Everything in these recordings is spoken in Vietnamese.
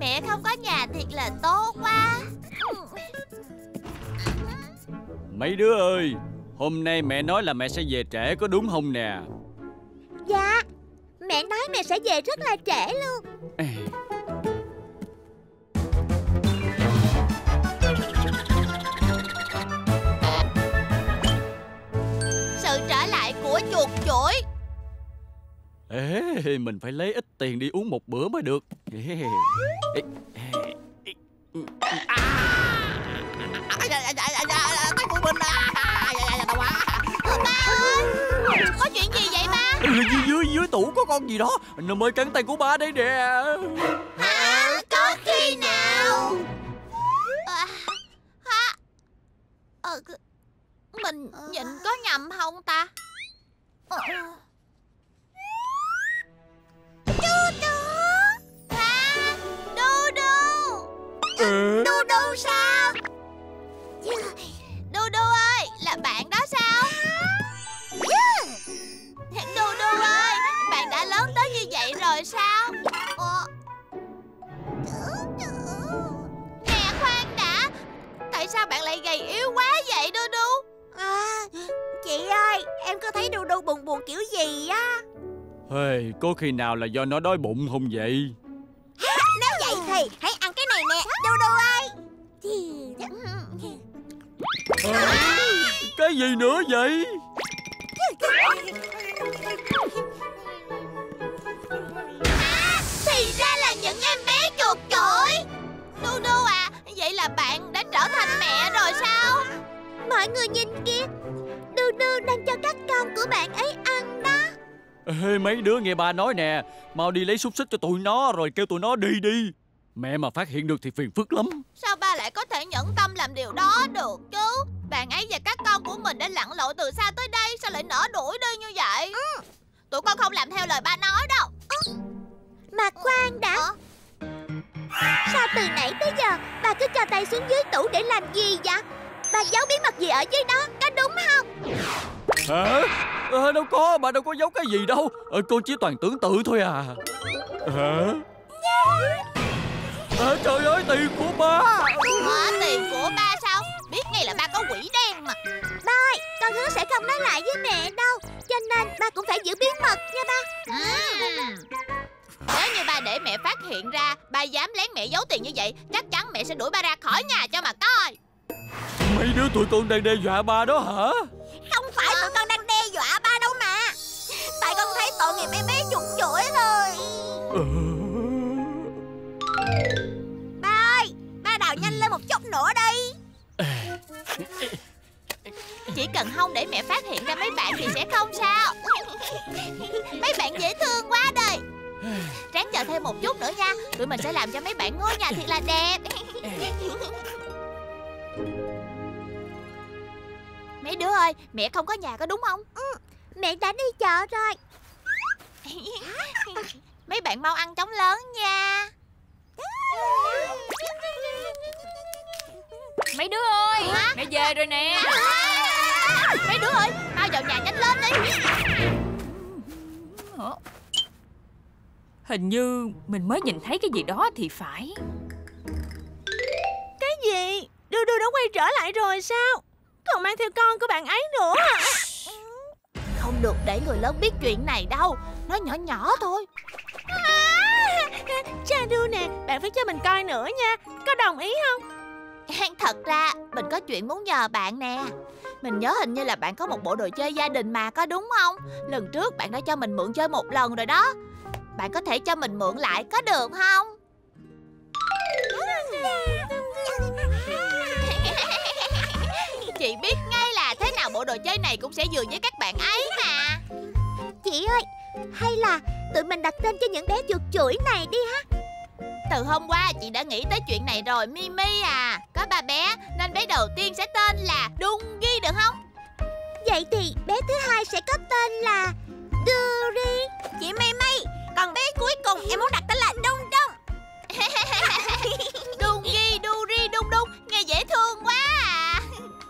Mẹ không có nhà thiệt là tốt quá. Mấy đứa ơi, hôm nay mẹ nói là mẹ sẽ về trễ, có đúng không nè? Dạ, mẹ nói mẹ sẽ về rất là trễ luôn. Sự trở lại của chuột chuỗi. Ê, mình phải lấy ít tiền đi uống một bữa mới được. Tay của mình đau quá. Ba ơi, có chuyện gì vậy ba? Dưới tủ có con gì đó, nó mới cắn tay của ba đây nè. Hả? Có khi nào? Mình nhìn có nhầm không ta? Đu đu sao? Đu đu ơi, là bạn đó sao? Đu đu ơi, bạn đã lớn tới như vậy rồi sao? Nè khoan đã, tại sao bạn lại gầy yếu quá vậy Đu đu? Chị ơi, em có thấy đu đu buồn buồn kiểu gì á? Hey, có khi nào là do nó đói bụng không vậy? Nếu vậy thì hãy ăn cái này nè, đu đu ơi. Cái gì nữa vậy? Thì ra là những em bé chuột chuỗi. Đu đu à, vậy là bạn đã trở thành mẹ rồi sao? Mọi người nhìn kìa, đu đu đang cho các con của bạn ấy ăn đó. Ê, mấy đứa nghe ba nói nè, mau đi lấy xúc xích cho tụi nó rồi kêu tụi nó đi. Mẹ mà phát hiện được thì phiền phức lắm. Sao ba lại có thể nhẫn tâm làm điều đó được chứ? Bạn ấy và các con của mình đã lặn lội từ xa tới đây, sao lại nỡ đuổi đi như vậy? Tụi con không làm theo lời ba nói đâu. Mà khoan đã, sao từ nãy tới giờ bà cứ cho tay xuống dưới tủ để làm gì vậy? Bà giấu bí mật gì ở dưới đó, có đúng không? Hả? Đâu có, bà đâu có giấu cái gì đâu. Con chỉ toàn tưởng tượng thôi à. Hả? Trời ơi, tiền của ba. Tiền của ba sao? Biết ngay là ba có quỷ đen mà. Ba ơi, con hứa sẽ không nói lại với mẹ đâu, cho nên ba cũng phải giữ bí mật nha ba. Nếu như ba để mẹ phát hiện ra ba dám lén mẹ giấu tiền như vậy, chắc chắn mẹ sẽ đuổi ba ra khỏi nhà cho mà coi. Mấy đứa tụi con đang đe dọa ba đó hả? Không phải tụi con đang đe dọa ba đâu mà. Tại con thấy tội nghiệp em bé chuột chuỗi thôi. Ba ơi, ba đào nhanh lên một chút nữa đi. Chỉ cần không để mẹ phát hiện ra mấy bạn thì sẽ không sao. Mấy bạn dễ thương quá đời. Ráng chờ thêm một chút nữa nha, tụi mình sẽ làm cho mấy bạn ngôi nhà thiệt là đẹp. Mấy đứa ơi, mẹ không có nhà có đúng không? Mẹ đã đi chợ rồi. Mấy bạn mau ăn trống lớn nha. Mấy đứa ơi, Hả? mẹ về rồi nè. Mấy đứa ơi, mau vào nhà nhanh lên đi. Hình như mình mới nhìn thấy cái gì đó thì phải. Cái gì? Đu đu đã quay trở lại rồi sao? Còn mang theo con của bạn ấy nữa hả? Không được để người lớn biết chuyện này đâu. Nó nhỏ nhỏ thôi. Cha đu nè, bạn phải cho mình coi nữa nha. Có đồng ý không? Thật ra mình có chuyện muốn nhờ bạn nè. Mình nhớ hình như là bạn có một bộ đồ chơi gia đình mà, có đúng không? Lần trước bạn đã cho mình mượn chơi một lần rồi đó. Bạn có thể cho mình mượn lại có được không? Chị biết ngay là thế nào bộ đồ chơi này cũng sẽ vừa với các bạn ấy mà. Chị ơi, hay là tụi mình đặt tên cho những bé chuột chuỗi này đi ha. Từ hôm qua chị đã nghĩ tới chuyện này rồi Mimi à. Có 3 bé nên bé đầu tiên sẽ tên là Dungy được không? Vậy thì bé thứ hai sẽ có tên là Duri. Chị Mimi, còn bé cuối cùng em muốn đặt tên là Đông Đông. Dungy, Duri, Đung Đung, nghe dễ thương quá à.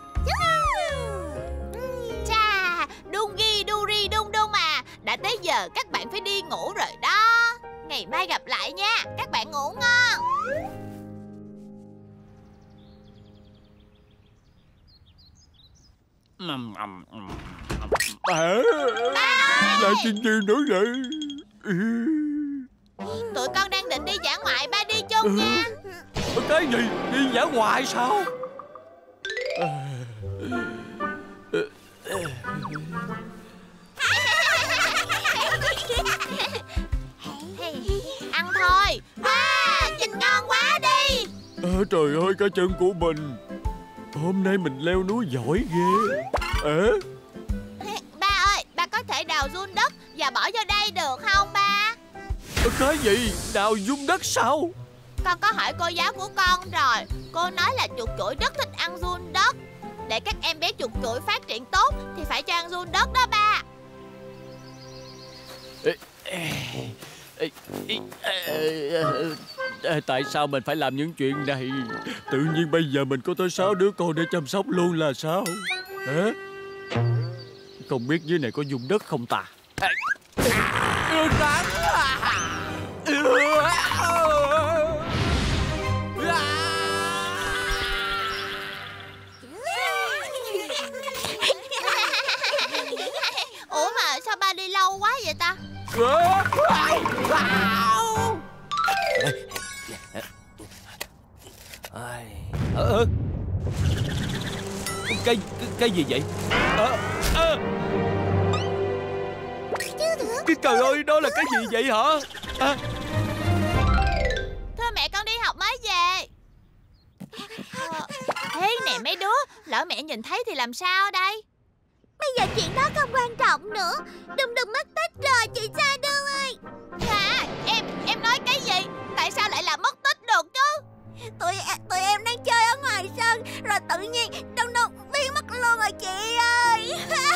Chà, Dungy, Duri, Đung Đung à. Đã tới giờ các bạn phải đi ngủ rồi đó. Ngày mai gặp lại nha, các bạn ngủ ngon. Là chuyện gì nữa vậy? Tụi con đang định đi dã ngoại, ba đi chung nha. Cái gì? Đi dã ngoại sao? Ăn thôi. Nhìn ngon quá đi. Trời ơi, cái chân của mình. Hôm nay mình leo núi giỏi ghê. Ba ơi, ba có thể đào giun đất và bỏ vô đây được không ba? Cái gì? Đào giun đất sao? Con có hỏi cô giáo của con rồi. Cô nói là chuột chuỗi rất thích ăn giun đất. Để các em bé chuột chuỗi phát triển tốt thì phải cho ăn giun đất đó ba. Tại sao mình phải làm những chuyện này? Tự nhiên bây giờ mình có tới 6 đứa con để chăm sóc luôn là sao? Hả? Không biết dưới này có giun đất không ta? Ủa mà sao ba đi lâu quá vậy ta? Cái gì vậy? Cái trời ơi, đó là cái gì vậy hả? Thưa mẹ, con đi học mới về. Thế nè mấy đứa, lỡ mẹ nhìn thấy thì làm sao đây? Bây giờ chuyện đó không quan trọng nữa. Đùng đùng mất tích rồi chị Sa Đu ơi. Hả? Em nói cái gì? Tại sao lại làm mất tích được chứ? Tụi em đang chơi ở ngoài sân, rồi tự nhiên Đùng đùng biến mất luôn rồi chị ơi.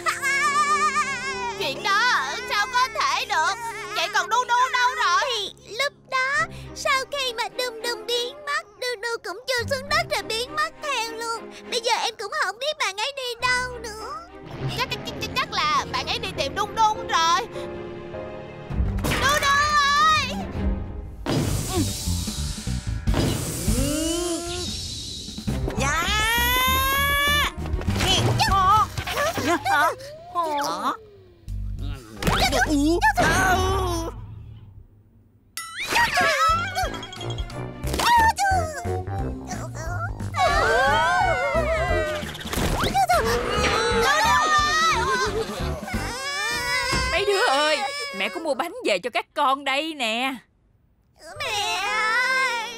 Chuyện đó sao có thể được? Vậy còn đu đu đâu rồi? Thì lúc đó, sau khi mà đùng đùng biến mất, đu đu cũng chui xuống đất rồi biến mất theo luôn. Bây giờ em cũng không biết bạn ấy đi đâu nữa. Chắc là bạn ấy đi tìm Đung Đung rồi. Đu đu ơi! Mấy đứa ơi, mẹ có mua bánh về cho các con đây nè. Mẹ ơi!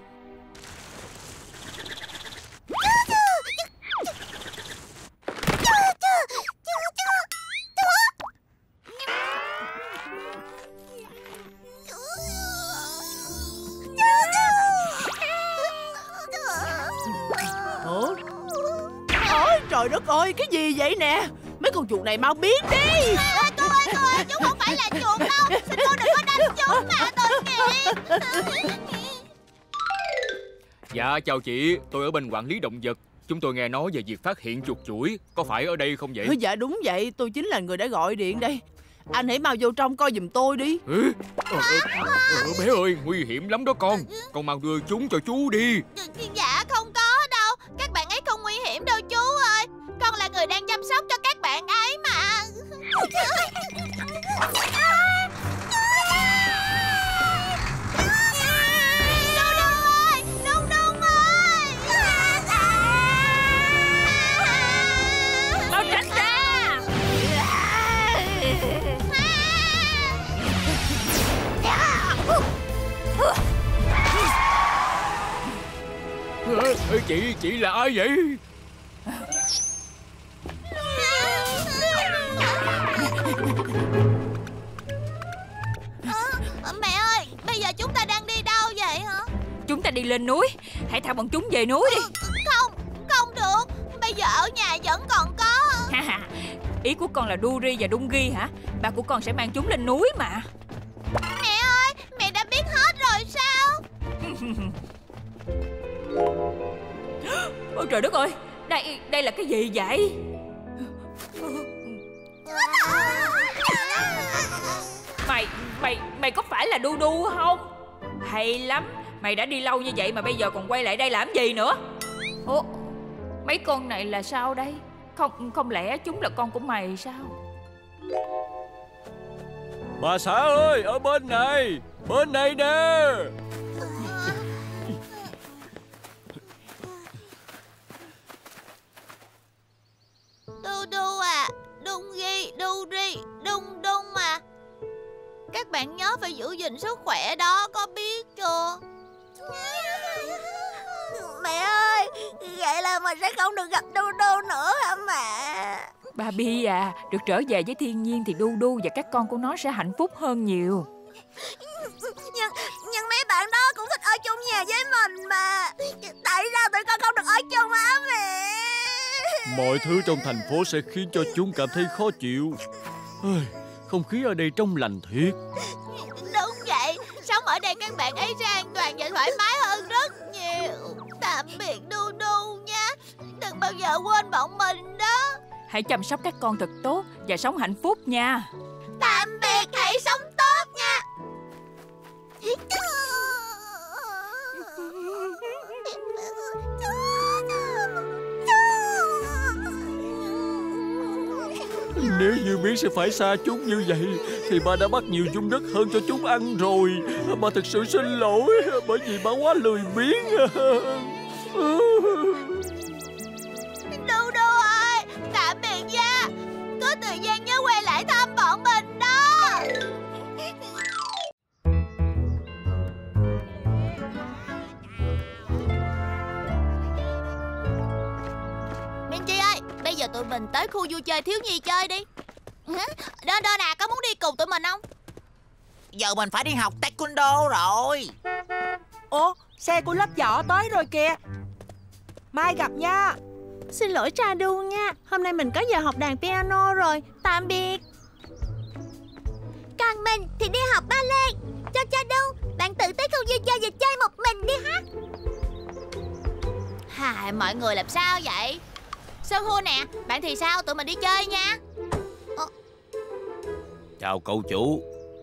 Ôi trời đất ơi, cái gì vậy nè? Mấy con chuột này mau biến đi. Cô ơi, chú không phải là chuột đâu. Xin cô đừng có đánh chú mà, tội nghiệp. Dạ chào chị, tôi ở bên quản lý động vật. Chúng tôi nghe nói về việc phát hiện chuột chuỗi. Có phải ở đây không vậy? Dạ đúng vậy, tôi chính là người đã gọi điện đây. Anh hãy mau vô trong coi giùm tôi đi. Bé ơi, nguy hiểm lắm đó con. Con mau đưa chúng cho chú đi. Dạ không có đâu. Các bạn ấy không nguy hiểm đâu chú ơi. Con là người đang chăm sóc cho các bạn ấy mà. Đung Đung ơi! Mau tránh ra! Chị là ai vậy? Mẹ ơi, bây giờ chúng ta đang đi đâu vậy hả? Chúng ta đi lên núi. Hãy thả bọn chúng về núi đi. Không được. Bây giờ ở nhà vẫn còn có. Ý của con là Duri và Dungi hả? Ba của con sẽ mang chúng lên núi mà. Mẹ ơi, mẹ đã biết hết rồi sao? Ôi trời đất ơi, đây là cái gì vậy? Mày có phải là Đu Đu không? Hay lắm, Mày đã đi lâu như vậy mà bây giờ còn quay lại đây làm gì nữa? Ủa, mấy con này là sao đây? Không lẽ chúng là con của mày sao? Bà xã ơi, ở bên này nè. Đu à, Đung Ghi, Đu Ri, Đung Đung à. Các bạn nhớ phải giữ gìn sức khỏe đó, có biết chưa? Mẹ ơi, vậy là mình sẽ không được gặp Đu Đu nữa hả mẹ? Bà Bi à, được trở về với thiên nhiên thì Đu Đu và các con của nó sẽ hạnh phúc hơn nhiều. Nhưng mấy bạn đó cũng thích ở chung nhà với mình mà. Tại sao tụi con không được ở chung hả mẹ? Mọi thứ trong thành phố sẽ khiến cho chúng cảm thấy khó chịu. Không khí ở đây trong lành thiệt. Đúng vậy, sống ở đây các bạn ấy sẽ an toàn và thoải mái hơn rất nhiều. Tạm biệt Đu Đu nha. Đừng bao giờ quên bọn mình đó. Hãy chăm sóc các con thật tốt và sống hạnh phúc nha. Tạm biệt, hãy sống tốt nha. Nếu như biết sẽ phải xa chúng như vậy thì ba đã bắt nhiều dung đất hơn cho chúng ăn rồi. Ba thật sự xin lỗi, bởi vì ba quá lười biếng. Đu Đu ơi, tạm biệt nha. Có thời gian nhớ quay lại thăm bọn mình đó. Minchi ơi, bây giờ tụi mình tới khu vui chơi thiếu nhi chơi đi. Đó nè, có muốn đi cùng tụi mình không? Giờ mình phải đi học taekwondo rồi. Ủa, xe của lớp võ tới rồi kìa. Mai gặp nha. Xin lỗi Trà Đu nha, hôm nay mình có giờ học đàn piano rồi. Tạm biệt. Còn mình thì đi học ballet. Cho Trà Đu, bạn tự tới khu vui chơi và chơi một mình đi ha. Hài, mọi người làm sao vậy? Sơn Hua nè, bạn thì sao? Tụi mình đi chơi nha. Chào cậu chủ.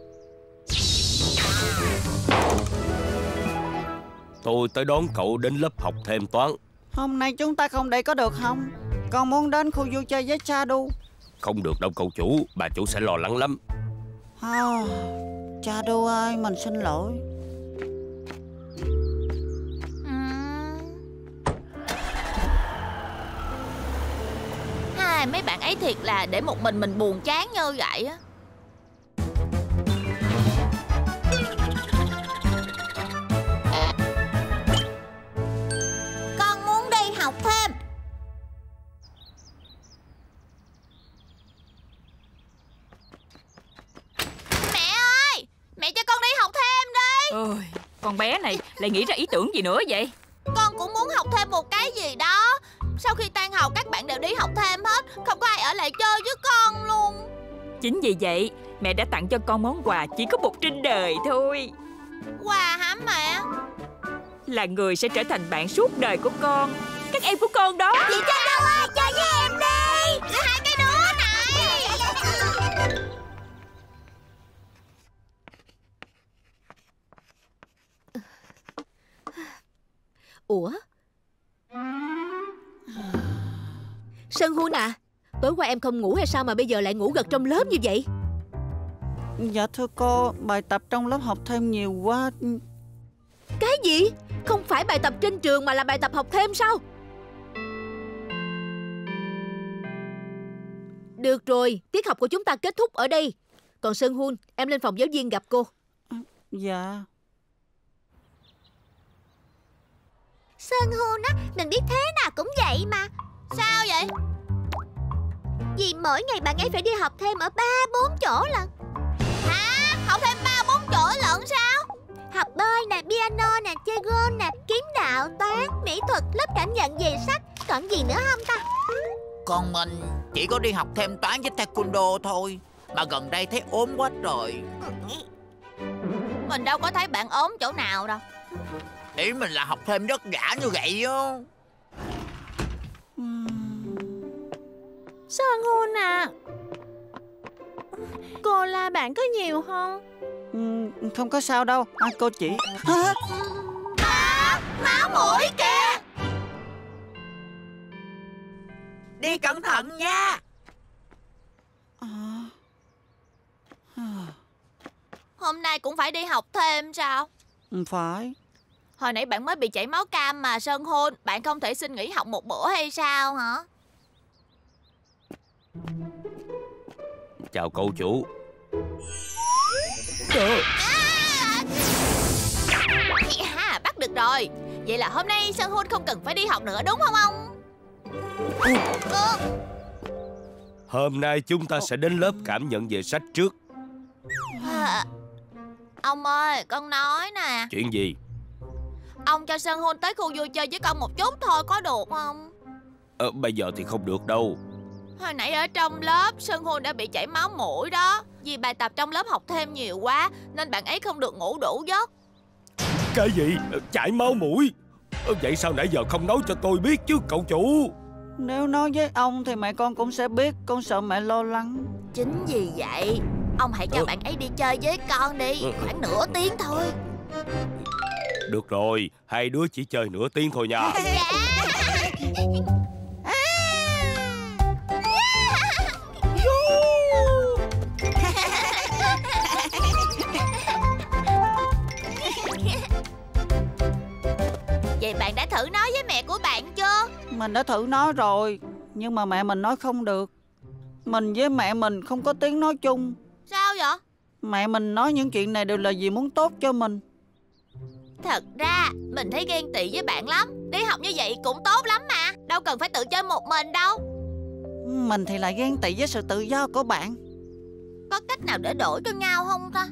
Tôi tới đón cậu đến lớp học thêm toán. Hôm nay chúng ta không đi có được không? Con muốn đến khu vui chơi với Trà Đu. Không được đâu cậu chủ, bà chủ sẽ lo lắng lắm. Trà Đu ơi, mình xin lỗi. Hai, mấy bạn ấy thiệt là để một mình buồn chán như vậy á. Con muốn đi học thêm. Mẹ ơi, mẹ cho con đi học thêm đi. Ôi, con bé này lại nghĩ ra ý tưởng gì nữa vậy? Con cũng muốn học thêm một cái gì đó. Sau khi tan học các bạn đều đi học thêm hết, không có ai ở lại chơi với con luôn. Chính vì vậy, mẹ đã tặng cho con món quà chỉ có một trên đời thôi. Quà hả mẹ? Là người sẽ trở thành bạn suốt đời của con, các em của con đó. Chị Trà Đu ơi, chơi với em đi. Hai cái đứa này. Ủa? Sơn Hun à, tối qua em không ngủ hay sao mà bây giờ lại ngủ gật trong lớp như vậy? Dạ thưa cô, bài tập trong lớp học thêm nhiều quá. Cái gì? Không phải bài tập trên trường mà là bài tập học thêm sao? Được rồi, tiết học của chúng ta kết thúc ở đây. Còn Sơn Hun, em lên phòng giáo viên gặp cô. Dạ. Sơn Hun á, mình biết thế nào cũng vậy mà. Sao vậy? Vì mỗi ngày bạn ấy phải đi học thêm ở 3-4 chỗ lận. Hả? Học thêm 3-4 chỗ lận sao? Học bơi nè, piano nè, chơi golf nè, kiếm đạo, toán, mỹ thuật, lớp cảm nhận về sách. Còn gì nữa không ta? Còn mình chỉ có đi học thêm toán với taekwondo thôi. Mà gần đây thấy ốm quá rồi. Mình đâu có thấy bạn ốm chỗ nào đâu. Ý mình là học thêm vất vả như vậy á. Sơn Hun à, cô la bạn có nhiều không? Không có sao đâu, cô chỉ. máu mũi kìa. Đi cẩn thận nha. Hôm nay cũng phải đi học thêm sao? Phải. Hồi nãy bạn mới bị chảy máu cam mà Sơn Hôn. Bạn không thể xin nghỉ học một bữa hay sao hả? Chào cậu chủ. Bắt được rồi. Vậy là hôm nay Sơn Hôn không cần phải đi học nữa đúng không ông? Hôm nay chúng ta sẽ đến lớp cảm nhận về sách trước. Ông ơi, con nói nè. Chuyện gì? Ông cho Sơn Hôn tới khu vui chơi với con một chút thôi có được không? Bây giờ thì không được đâu. Hồi nãy ở trong lớp Sơn Hôn đã bị chảy máu mũi đó. Vì bài tập trong lớp học thêm nhiều quá nên bạn ấy không được ngủ đủ giấc. Cái gì? Chảy máu mũi? Vậy sao nãy giờ không nói cho tôi biết chứ cậu chủ? Nếu nói với ông thì mẹ con cũng sẽ biết. Con sợ mẹ lo lắng. Chính vì vậy ông hãy cho bạn ấy đi chơi với con đi. Khoảng nửa tiếng thôi. Được rồi, hai đứa chỉ chơi nửa tiếng thôi nha. Vậy bạn đã thử nói với mẹ của bạn chưa? Mình đã thử nói rồi, nhưng mà mẹ mình nói không được. Mình với mẹ mình không có tiếng nói chung. Sao vậy? Mẹ mình nói những chuyện này đều là vì muốn tốt cho mình. Thật ra mình thấy ghen tị với bạn lắm. Đi học như vậy cũng tốt lắm mà. Đâu cần phải tự chơi một mình đâu. Mình thì lại ghen tị với sự tự do của bạn. Có cách nào để đổi cho nhau không ta?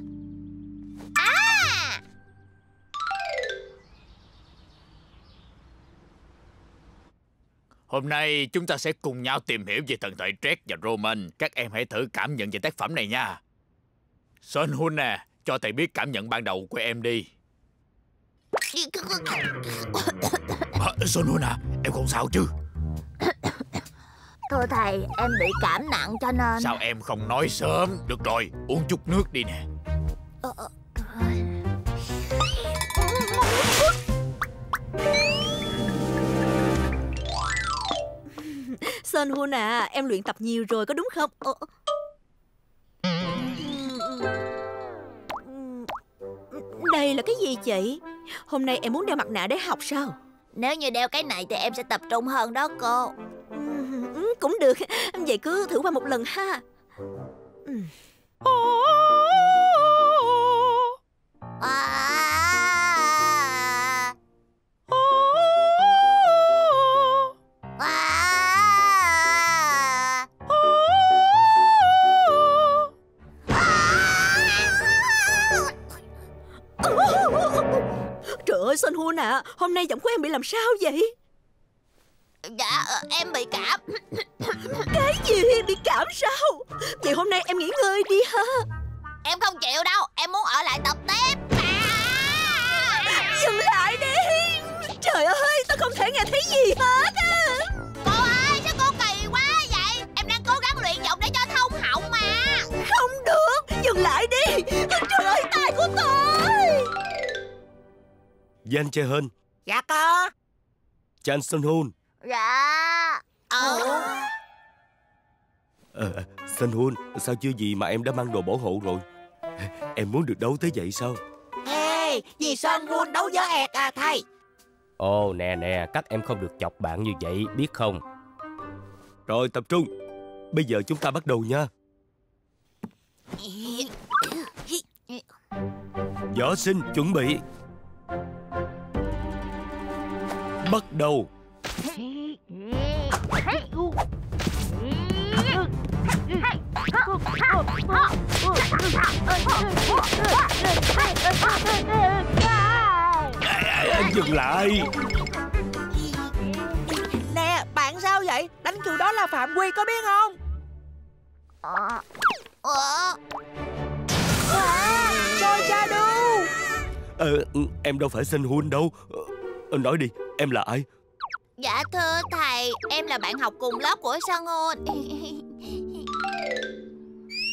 Hôm nay chúng ta sẽ cùng nhau tìm hiểu về thần thoại Drake và Roman. Các em hãy thử cảm nhận về tác phẩm này nha. Sơn Hun nè, cho thầy biết cảm nhận ban đầu của em đi. Sơn Hun à, em không sao chứ? Thưa thầy, em bị cảm nặng cho nên... Sao em không nói sớm? Được rồi, uống chút nước đi nè. Sơn Hun à, em luyện tập nhiều rồi có đúng không? Đây là cái gì chị? Hôm nay em muốn đeo mặt nạ để học sao? Nếu như đeo cái này thì em sẽ tập trung hơn đó cô. Cũng được, vậy cứ thử qua một lần ha. Trời ơi Sơn Hun à, hôm nay giọng của em bị làm sao vậy? Dạ, em bị cảm. Cái gì? Bị cảm sao? Vậy hôm nay em nghỉ ngơi đi ha. Em không chịu đâu, em muốn ở lại tập tiếp. Dừng lại đi. Trời ơi, tao không thể nghe thấy gì hết á. Cô ơi, sao cô kỳ quá vậy? Em đang cố gắng luyện giọng để cho thông họng mà. Không được, dừng lại đi. Trời ơi, tai của tôi. Jan Jae-hun. Dạ có. Chan Sun-hun. Dạ. Sun-hun, sao chưa gì mà em đã mang đồ bảo hộ rồi? Em muốn được đấu tới vậy sao? Ê, vì Sơn Hun đấu với ẹt à thầy. Ồ nè, các em không được chọc bạn như vậy, biết không? Rồi tập trung. Bây giờ chúng ta bắt đầu nha. Võ sinh chuẩn bị. Bắt đầu. Dừng lại. Nè, bạn sao vậy? Đánh kiểu đó là phạm quy có biết không? Soi Shadow. Em đâu phải Sun-hun đâu. Nói đi, em là ai? Dạ thưa thầy, em là bạn học cùng lớp của Sơn Hun.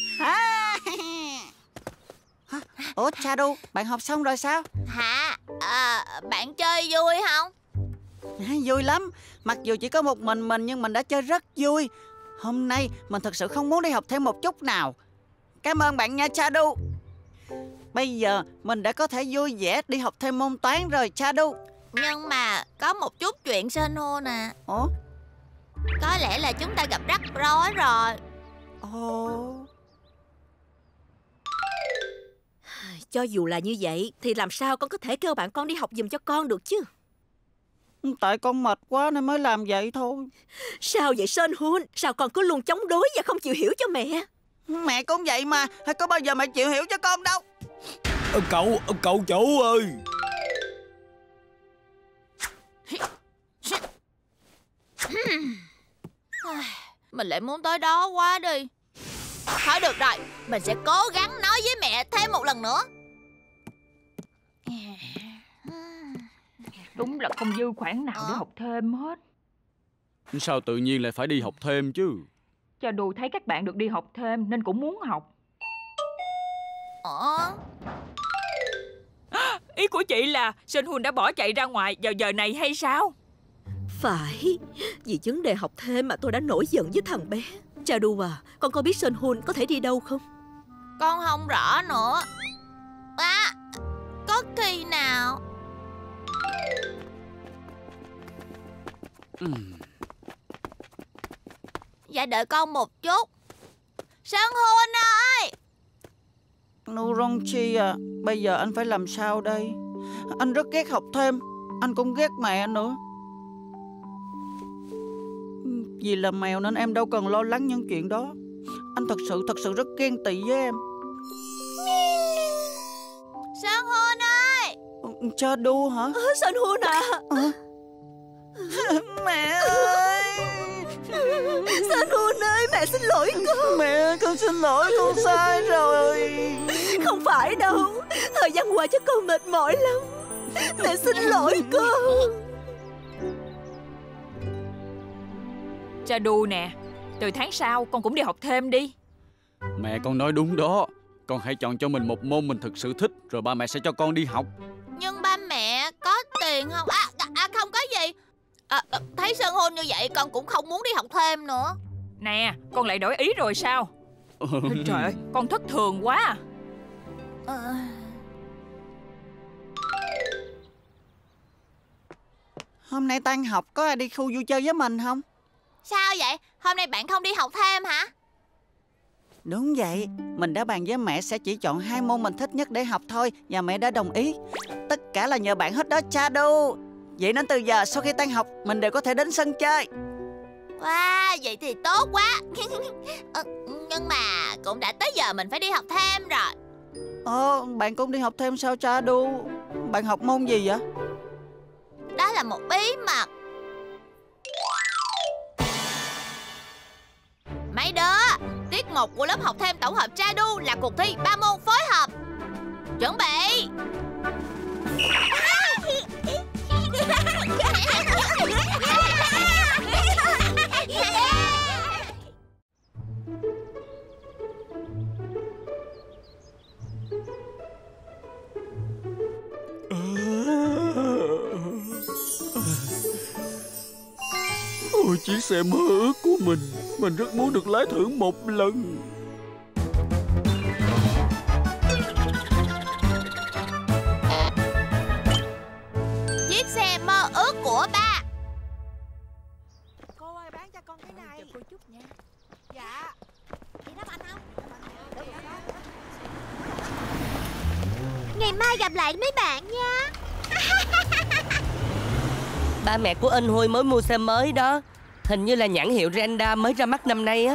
Ủa Shadow, bạn học xong rồi sao? Hả? Bạn chơi vui không? Vui lắm. Mặc dù chỉ có một mình nhưng mình đã chơi rất vui. Hôm nay mình thật sự không muốn đi học thêm một chút nào. Cảm ơn bạn nha Chadu. Bây giờ mình đã có thể vui vẻ đi học thêm môn toán rồi Chadu. Nhưng mà có một chút chuyện Senhun nè. Ủa? Có lẽ là chúng ta gặp rắc rối rồi. Ồ. Cho dù là như vậy thì làm sao con có thể kêu bạn con đi học giùm cho con được chứ? Tại con mệt quá nên mới làm vậy thôi. Sao vậy Senhun? Sao con cứ luôn chống đối và không chịu hiểu cho mẹ? Mẹ cũng vậy mà. Có bao giờ mẹ chịu hiểu cho con đâu. Cậu chủ ơi. Mình lại muốn tới đó quá đi. Thôi được rồi, mình sẽ cố gắng nói với mẹ thêm một lần nữa. Đúng là không dư khoản nào để học thêm hết. Sao tự nhiên lại phải đi học thêm chứ? Chadu thấy các bạn được đi học thêm nên cũng muốn học. Ý của chị là Senhun đã bỏ chạy ra ngoài vào giờ này hay sao? Phải, vì vấn đề học thêm mà tôi đã nổi giận với thằng bé. Chadu à, con có biết Senhun có thể đi đâu không? Con không rõ nữa. Có khi nào Dạ đợi con một chút. Senhun ơi! Nurongchi à, bây giờ anh phải làm sao đây? Anh rất ghét học thêm. Anh cũng ghét mẹ nữa. Vì là mèo nên em đâu cần lo lắng những chuyện đó. Anh thật sự rất ghen tị với em. Senhun ơi! Chadu hả? Senhun à? Mẹ ơi! Senhun ơi, mẹ xin lỗi con. Mẹ, con xin lỗi, con sai rồi. Không phải đâu, thời gian qua cho con mệt mỏi lắm. Mẹ xin lỗi con. Chadu nè, từ tháng sau con cũng đi học thêm đi. Mẹ con nói đúng đó. Con hãy chọn cho mình một môn mình thực sự thích, rồi ba mẹ sẽ cho con đi học. Nhưng ba mẹ có tiền không? Không có gì. Thấy Senhun như vậy con cũng không muốn đi học thêm nữa. Nè, con lại đổi ý rồi sao? Trời ơi, con thất thường quá. Hôm nay tan học có ai đi khu vui chơi với mình không? Sao vậy? Hôm nay bạn không đi học thêm hả? Đúng vậy, mình đã bàn với mẹ sẽ chỉ chọn 2 môn mình thích nhất để học thôi. Và mẹ đã đồng ý. Tất cả là nhờ bạn hết đó Chadu. Vậy nên từ giờ sau khi tan học mình đều có thể đến sân chơi. Wow, vậy thì tốt quá. Nhưng mà cũng đã tới giờ mình phải đi học thêm rồi. Bạn cũng đi học thêm sao Chadu? Bạn học môn gì vậy? Đó là một bí mật. Mấy đứa, tiết mục của lớp học thêm tổng hợp Chadu là cuộc thi 3 môn phối hợp. Chuẩn bị. Ôi, chiếc xe mơ ước của mình rất muốn được lái thử một lần. Chiếc xe mơ ước của ba. Cô ơi, bán cho con cái này. Cô chút nha. Dạ. Chị đáp anh không? Ngày mai gặp lại mấy bạn nha. Ba mẹ của anh Huy mới mua xe mới đó. Hình như là nhãn hiệu Renda mới ra mắt năm nay á.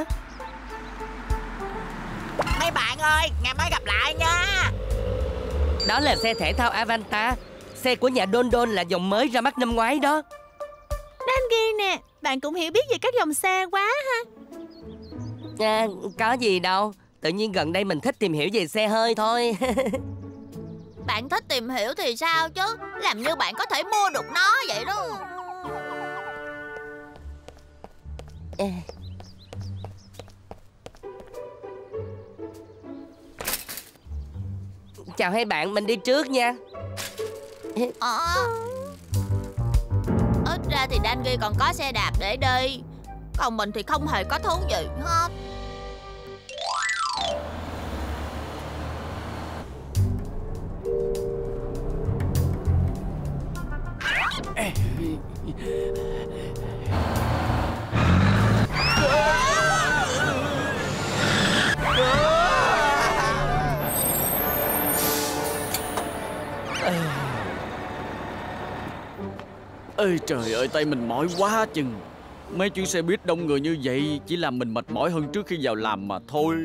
Mấy bạn ơi, ngày mai gặp lại nha. Đó là xe thể thao Avanta. Xe của nhà Don Don là dòng mới ra mắt năm ngoái đó. Dangi nè, bạn cũng hiểu biết về các dòng xe quá ha. Có gì đâu. Tự nhiên gần đây mình thích tìm hiểu về xe hơi thôi. Bạn thích tìm hiểu thì sao chứ? Làm như bạn có thể mua được nó vậy đó. Chào hai bạn, mình đi trước nha. Ít ra thì Danny còn có xe đạp để đi, còn mình thì không hề có thú gì hết. Ơi trời ơi, tay mình mỏi quá chừng. Mấy chuyến xe buýt đông người như vậy chỉ làm mình mệt mỏi hơn trước khi vào làm mà thôi.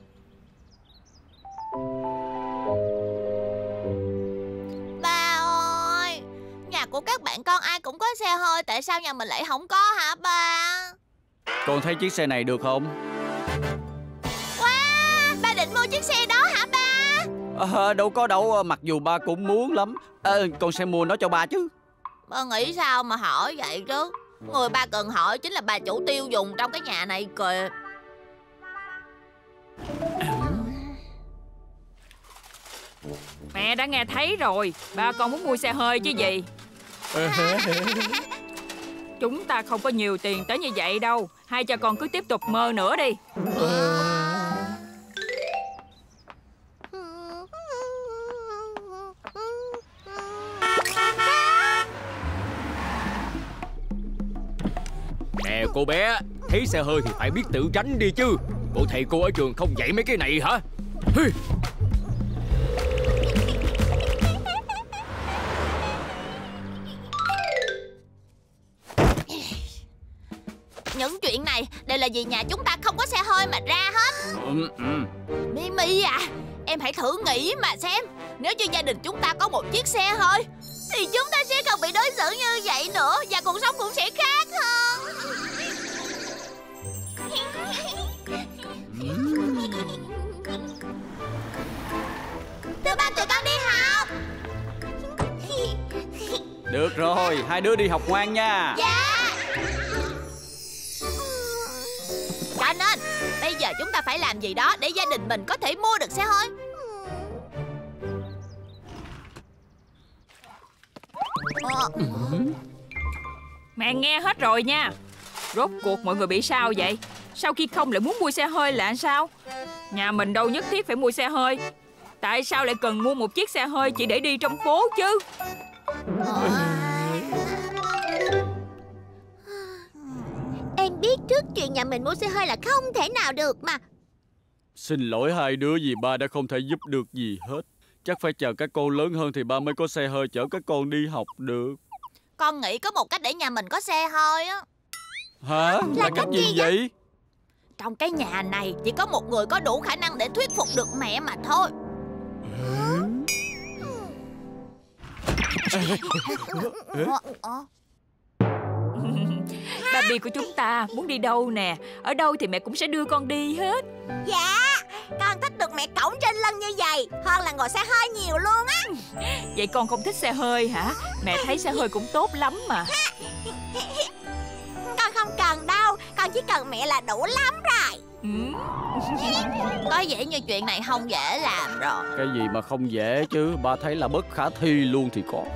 Ba ơi, nhà của các bạn con ai cũng có xe hơi, tại sao nhà mình lại không có hả ba? Con thấy chiếc xe này được không? Wow, ba định mua chiếc xe đó hả ba? Đâu có đâu, mặc dù ba cũng muốn lắm. Con sẽ mua nó cho ba chứ. Ba nghĩ sao mà hỏi vậy chứ? Người ba cần hỏi chính là bà chủ tiêu dùng trong cái nhà này kìa. Mẹ đã nghe thấy rồi, ba con muốn mua xe hơi chứ gì. Chúng ta không có nhiều tiền tới như vậy đâu. Hai cha con cứ tiếp tục mơ nữa đi. Nè cô bé, thấy xe hơi thì phải biết tự tránh đi chứ. Bộ thầy cô ở trường không dạy mấy cái này hả? Những chuyện này đều là vì nhà chúng ta không có xe hơi mà ra hết. Mimi à, em hãy thử nghĩ mà xem, nếu như gia đình chúng ta có một chiếc xe hơi thì chúng ta sẽ không bị đối xử như vậy nữa, và cuộc sống cũng sẽ khác hơn. Thưa ba, tụi con đi học. Được rồi, hai đứa đi học ngoan nha. Dạ. Cho nên bây giờ chúng ta phải làm gì đó để gia đình mình có thể mua được xe hơi. Mẹ nghe hết rồi nha. Rốt cuộc mọi người bị sao vậy? Sao khi không lại muốn mua xe hơi là sao? Nhà mình đâu nhất thiết phải mua xe hơi. Tại sao lại cần mua một chiếc xe hơi chỉ để đi trong phố chứ? Em biết trước chuyện nhà mình mua xe hơi là không thể nào được mà. Xin lỗi hai đứa vì ba đã không thể giúp được gì hết. Chắc phải chờ các con lớn hơn thì ba mới có xe hơi chở các con đi học được. Con nghĩ có một cách để nhà mình có xe hơi á. Hả? Là cách gì vậy? Trong cái nhà này chỉ có một người có đủ khả năng để thuyết phục được mẹ mà thôi. Baby của chúng ta muốn đi đâu nè? Ở đâu thì mẹ cũng sẽ đưa con đi hết. Dạ, con thích được mẹ cõng trên lưng như vậy, hơn là ngồi xe hơi nhiều luôn á. Vậy con không thích xe hơi hả? Mẹ thấy xe hơi cũng tốt lắm mà. Con không cần đâu, con chỉ cần mẹ là đủ lắm rồi. Có vẻ như chuyện này không dễ làm rồi. Cái gì mà không dễ chứ, ba thấy là bất khả thi luôn thì có.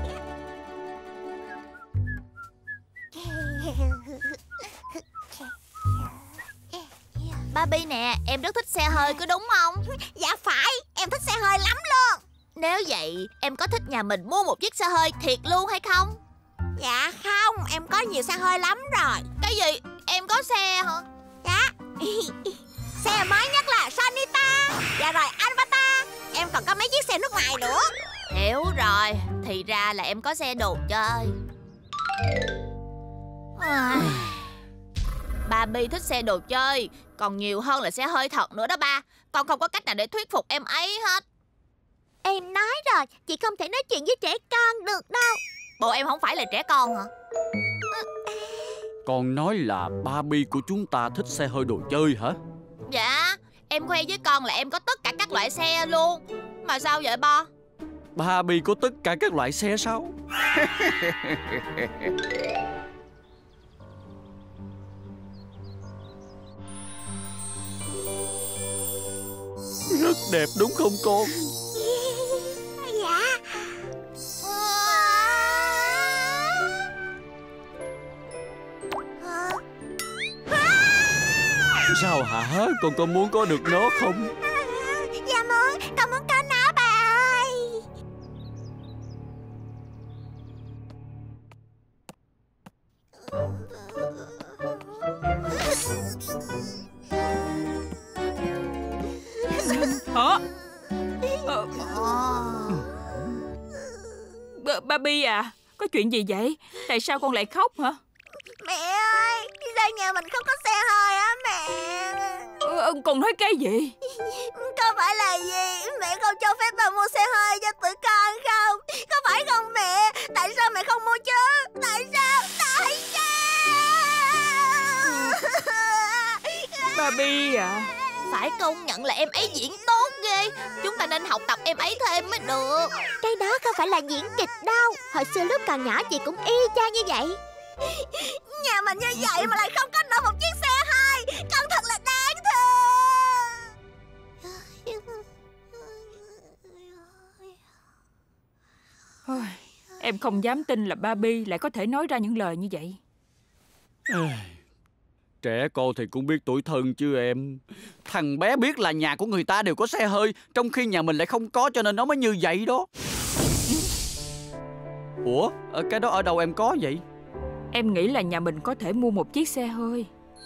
Baby nè, em rất thích xe hơi có đúng không? Dạ phải, em thích xe hơi lắm luôn. Nếu vậy, em có thích nhà mình mua một chiếc xe hơi thiệt luôn hay không? Dạ không, em có nhiều xe hơi lắm rồi. Cái gì? Em có xe hả? Dạ. Xe mới nhất là Sonita. Dạ rồi Avatar. Em còn có mấy chiếc xe nước ngoài nữa. Hiểu rồi, thì ra là em có xe đồ chơi. Baby thích xe đồ chơi, còn nhiều hơn là xe hơi thật nữa đó ba. Con không có cách nào để thuyết phục em ấy hết. Em nói rồi, chị không thể nói chuyện với trẻ con được đâu. Bộ em không phải là trẻ con hả? Con nói là Barbie của chúng ta thích xe hơi đồ chơi hả? Dạ, em khoe với con là em có tất cả các loại xe luôn. Mà sao vậy ba? Barbie có tất cả các loại xe sao? Rất đẹp đúng không con? Dạ. Sao hả? Con có muốn có được nó không? Dạ muốn, con muốn có nó bà ơi. Hả? Barbie à, có chuyện gì vậy? Tại sao con lại khóc hả? Mẹ ơi, sao nhà mình không có xe hơi á mẹ? Con nói cái gì? Có phải là gì? Mẹ không cho phép bà mua xe hơi cho tụi con không? Có phải không mẹ? Tại sao mẹ không mua chứ? Tại sao? Tại sao? Barbie à, Phải công nhận là em ấy diễn tốt ghê. Chúng ta nên học tập em ấy thêm mới được. Cái đó không phải là diễn kịch đâu. Hồi xưa lúc còn nhỏ chị cũng y chang như vậy. Nhà mình như vậy mà lại không có nổi một chiếc xe hơi. Con thật là đáng thương. em không dám tin là Barbie lại có thể nói ra những lời như vậy. Trẻ con thì cũng biết tuổi thân chứ em. Thằng bé biết là nhà của người ta đều có xe hơi, trong khi nhà mình lại không có, cho nên nó mới như vậy đó. Ủa, cái đó ở đâu em có vậy? Em nghĩ là nhà mình có thể mua một chiếc xe hơi.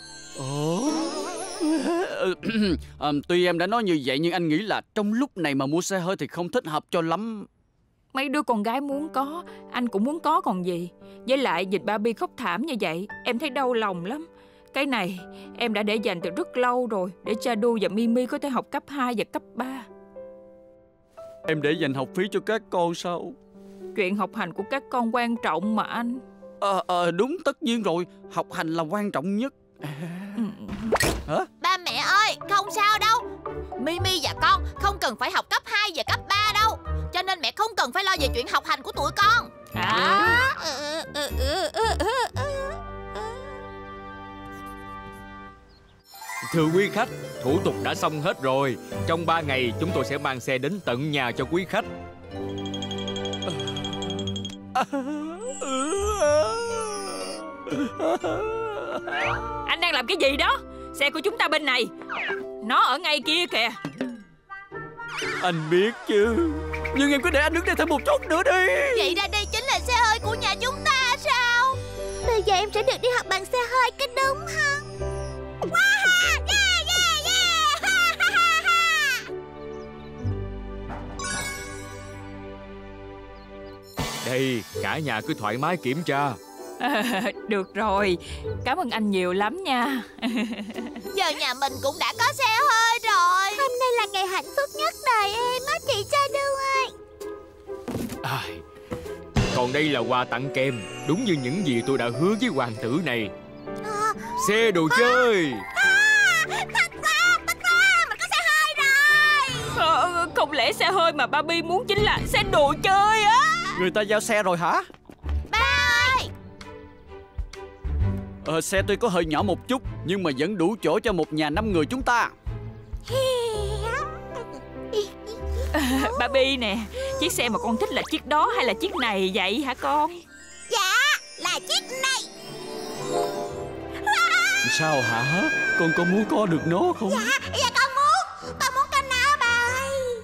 Tuy em đã nói như vậy nhưng anh nghĩ là trong lúc này mà mua xe hơi thì không thích hợp cho lắm. Mấy đứa con gái muốn có, anh cũng muốn có còn gì. Với lại dịch Barbie khóc thảm như vậy, em thấy đau lòng lắm. Cái này em đã để dành từ rất lâu rồi, để Chadu và Mimi có thể học cấp 2 và cấp 3. Em để dành học phí cho các con sao? Chuyện học hành của các con quan trọng mà anh. Đúng, tất nhiên rồi. Học hành là quan trọng nhất. Hả? Ba mẹ ơi, không sao đâu. Mimi và con không cần phải học cấp 2 và cấp 3 đâu. Cho nên mẹ không cần phải lo về chuyện học hành của tụi con. Thưa quý khách, thủ tục đã xong hết rồi. Trong 3 ngày chúng tôi sẽ mang xe đến tận nhà cho quý khách. Anh đang làm cái gì đó? Xe của chúng ta bên này, nó ở ngay kia kìa. Anh biết chứ, nhưng em cứ để anh đứng đây thêm một chút nữa đi. Vậy ra đây chính là xe hơi của nhà chúng ta sao? Bây giờ em sẽ được đi học bằng xe hơi, có đúng không? Wow, yeah, yeah, yeah. Ha, ha, ha, ha. Đây, cả nhà cứ thoải mái kiểm tra. Được rồi, cảm ơn anh nhiều lắm nha. Giờ nhà mình cũng đã có xe hơi rồi. Hôm nay là ngày hạnh phúc nhất đời em á chị Chadu ơi. Còn đây là quà tặng kèm, đúng như những gì tôi đã hứa với hoàng tử này. Xe đồ chơi. Thích quá, mình có xe hơi rồi. Không lẽ xe hơi mà Barbie muốn chính là xe đồ chơi á? Người ta giao xe rồi hả? Xe tuy có hơi nhỏ một chút, nhưng mà vẫn đủ chỗ cho một nhà 5 người chúng ta. Barbie nè, chiếc xe mà con thích là chiếc đó hay là chiếc này vậy hả con? Dạ, là chiếc này. Sao hả? Con có muốn có được nó không? Dạ con muốn con nào bà ơi.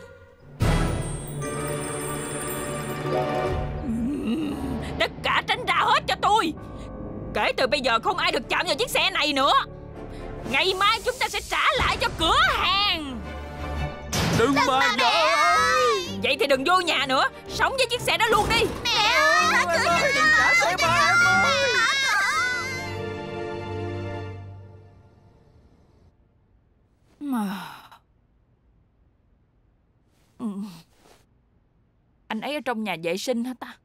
Tất cả tránh ra hết cho tôi. Kể từ bây giờ không ai được chạm vào chiếc xe này nữa. Ngày mai chúng ta sẽ trả lại cho cửa hàng. Đừng mà vợ. Vậy thì đừng vô nhà nữa, sống với chiếc xe đó luôn đi. Mẹ ơi, mở cửa cho Đừng trả xe ba em ơi. Anh ấy ở trong nhà vệ sinh hả ta?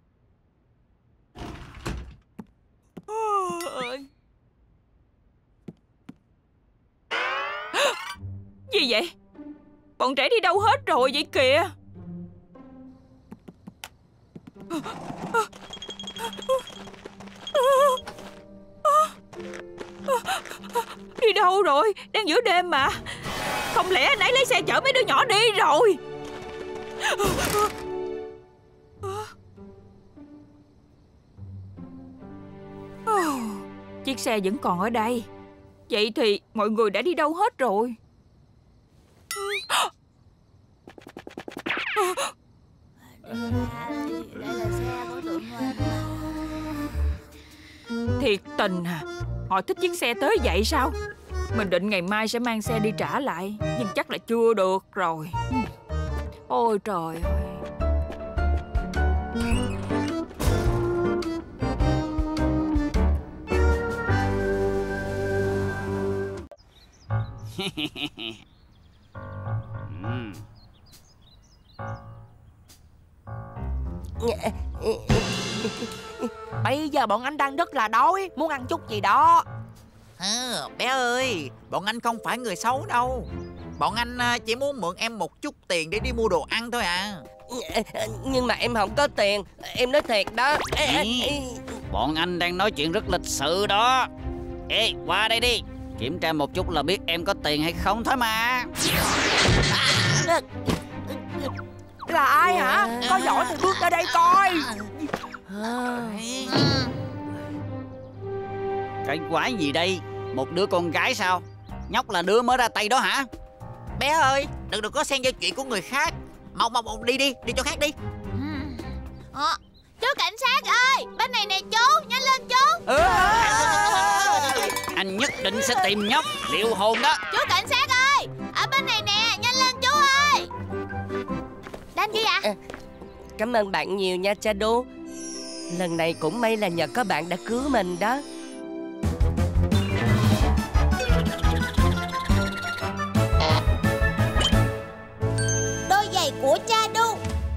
Gì vậy? Bọn trẻ đi đâu hết rồi vậy kìa? Đi đâu rồi? Đang giữa đêm mà. Không lẽ anh ấy lấy xe chở mấy đứa nhỏ đi rồi? Chiếc xe vẫn còn ở đây. Vậy thì mọi người đã đi đâu hết rồi? Đây là xe của tụi mình. Thiệt tình à, họ thích chiếc xe tới vậy sao? Mình định ngày mai sẽ mang xe đi trả lại, nhưng chắc là chưa được rồi. Ôi trời ơi. Bây giờ bọn anh đang rất là đói, muốn ăn chút gì đó. Bé ơi, bọn anh không phải người xấu đâu. Bọn anh chỉ muốn mượn em một chút tiền để đi mua đồ ăn thôi à. Nhưng mà em không có tiền. Em nói thiệt đó. Bọn anh đang nói chuyện rất lịch sự đó. Ê, qua đây đi. Kiểm tra một chút là biết em có tiền hay không thôi mà. Là ai hả? Có giỏi thì bước ra đây coi. Cái quái gì đây? Một đứa con gái sao? Nhóc là đứa mới ra tay đó hả? Bé ơi, đừng có xen vào chuyện của người khác. Mau đi chỗ khác đi. Chú cảnh sát ơi, bên này nè chú, nhanh lên chú. Anh nhất định sẽ tìm nhóc liệu hồn đó. Chú cảnh sát ơi, ở bên này nè, nhanh lên chú ơi. Đang gì ạ? Cảm ơn bạn nhiều nha Shadow. Lần này cũng may là nhờ có bạn đã cứu mình đó. Đôi giày của Shadow.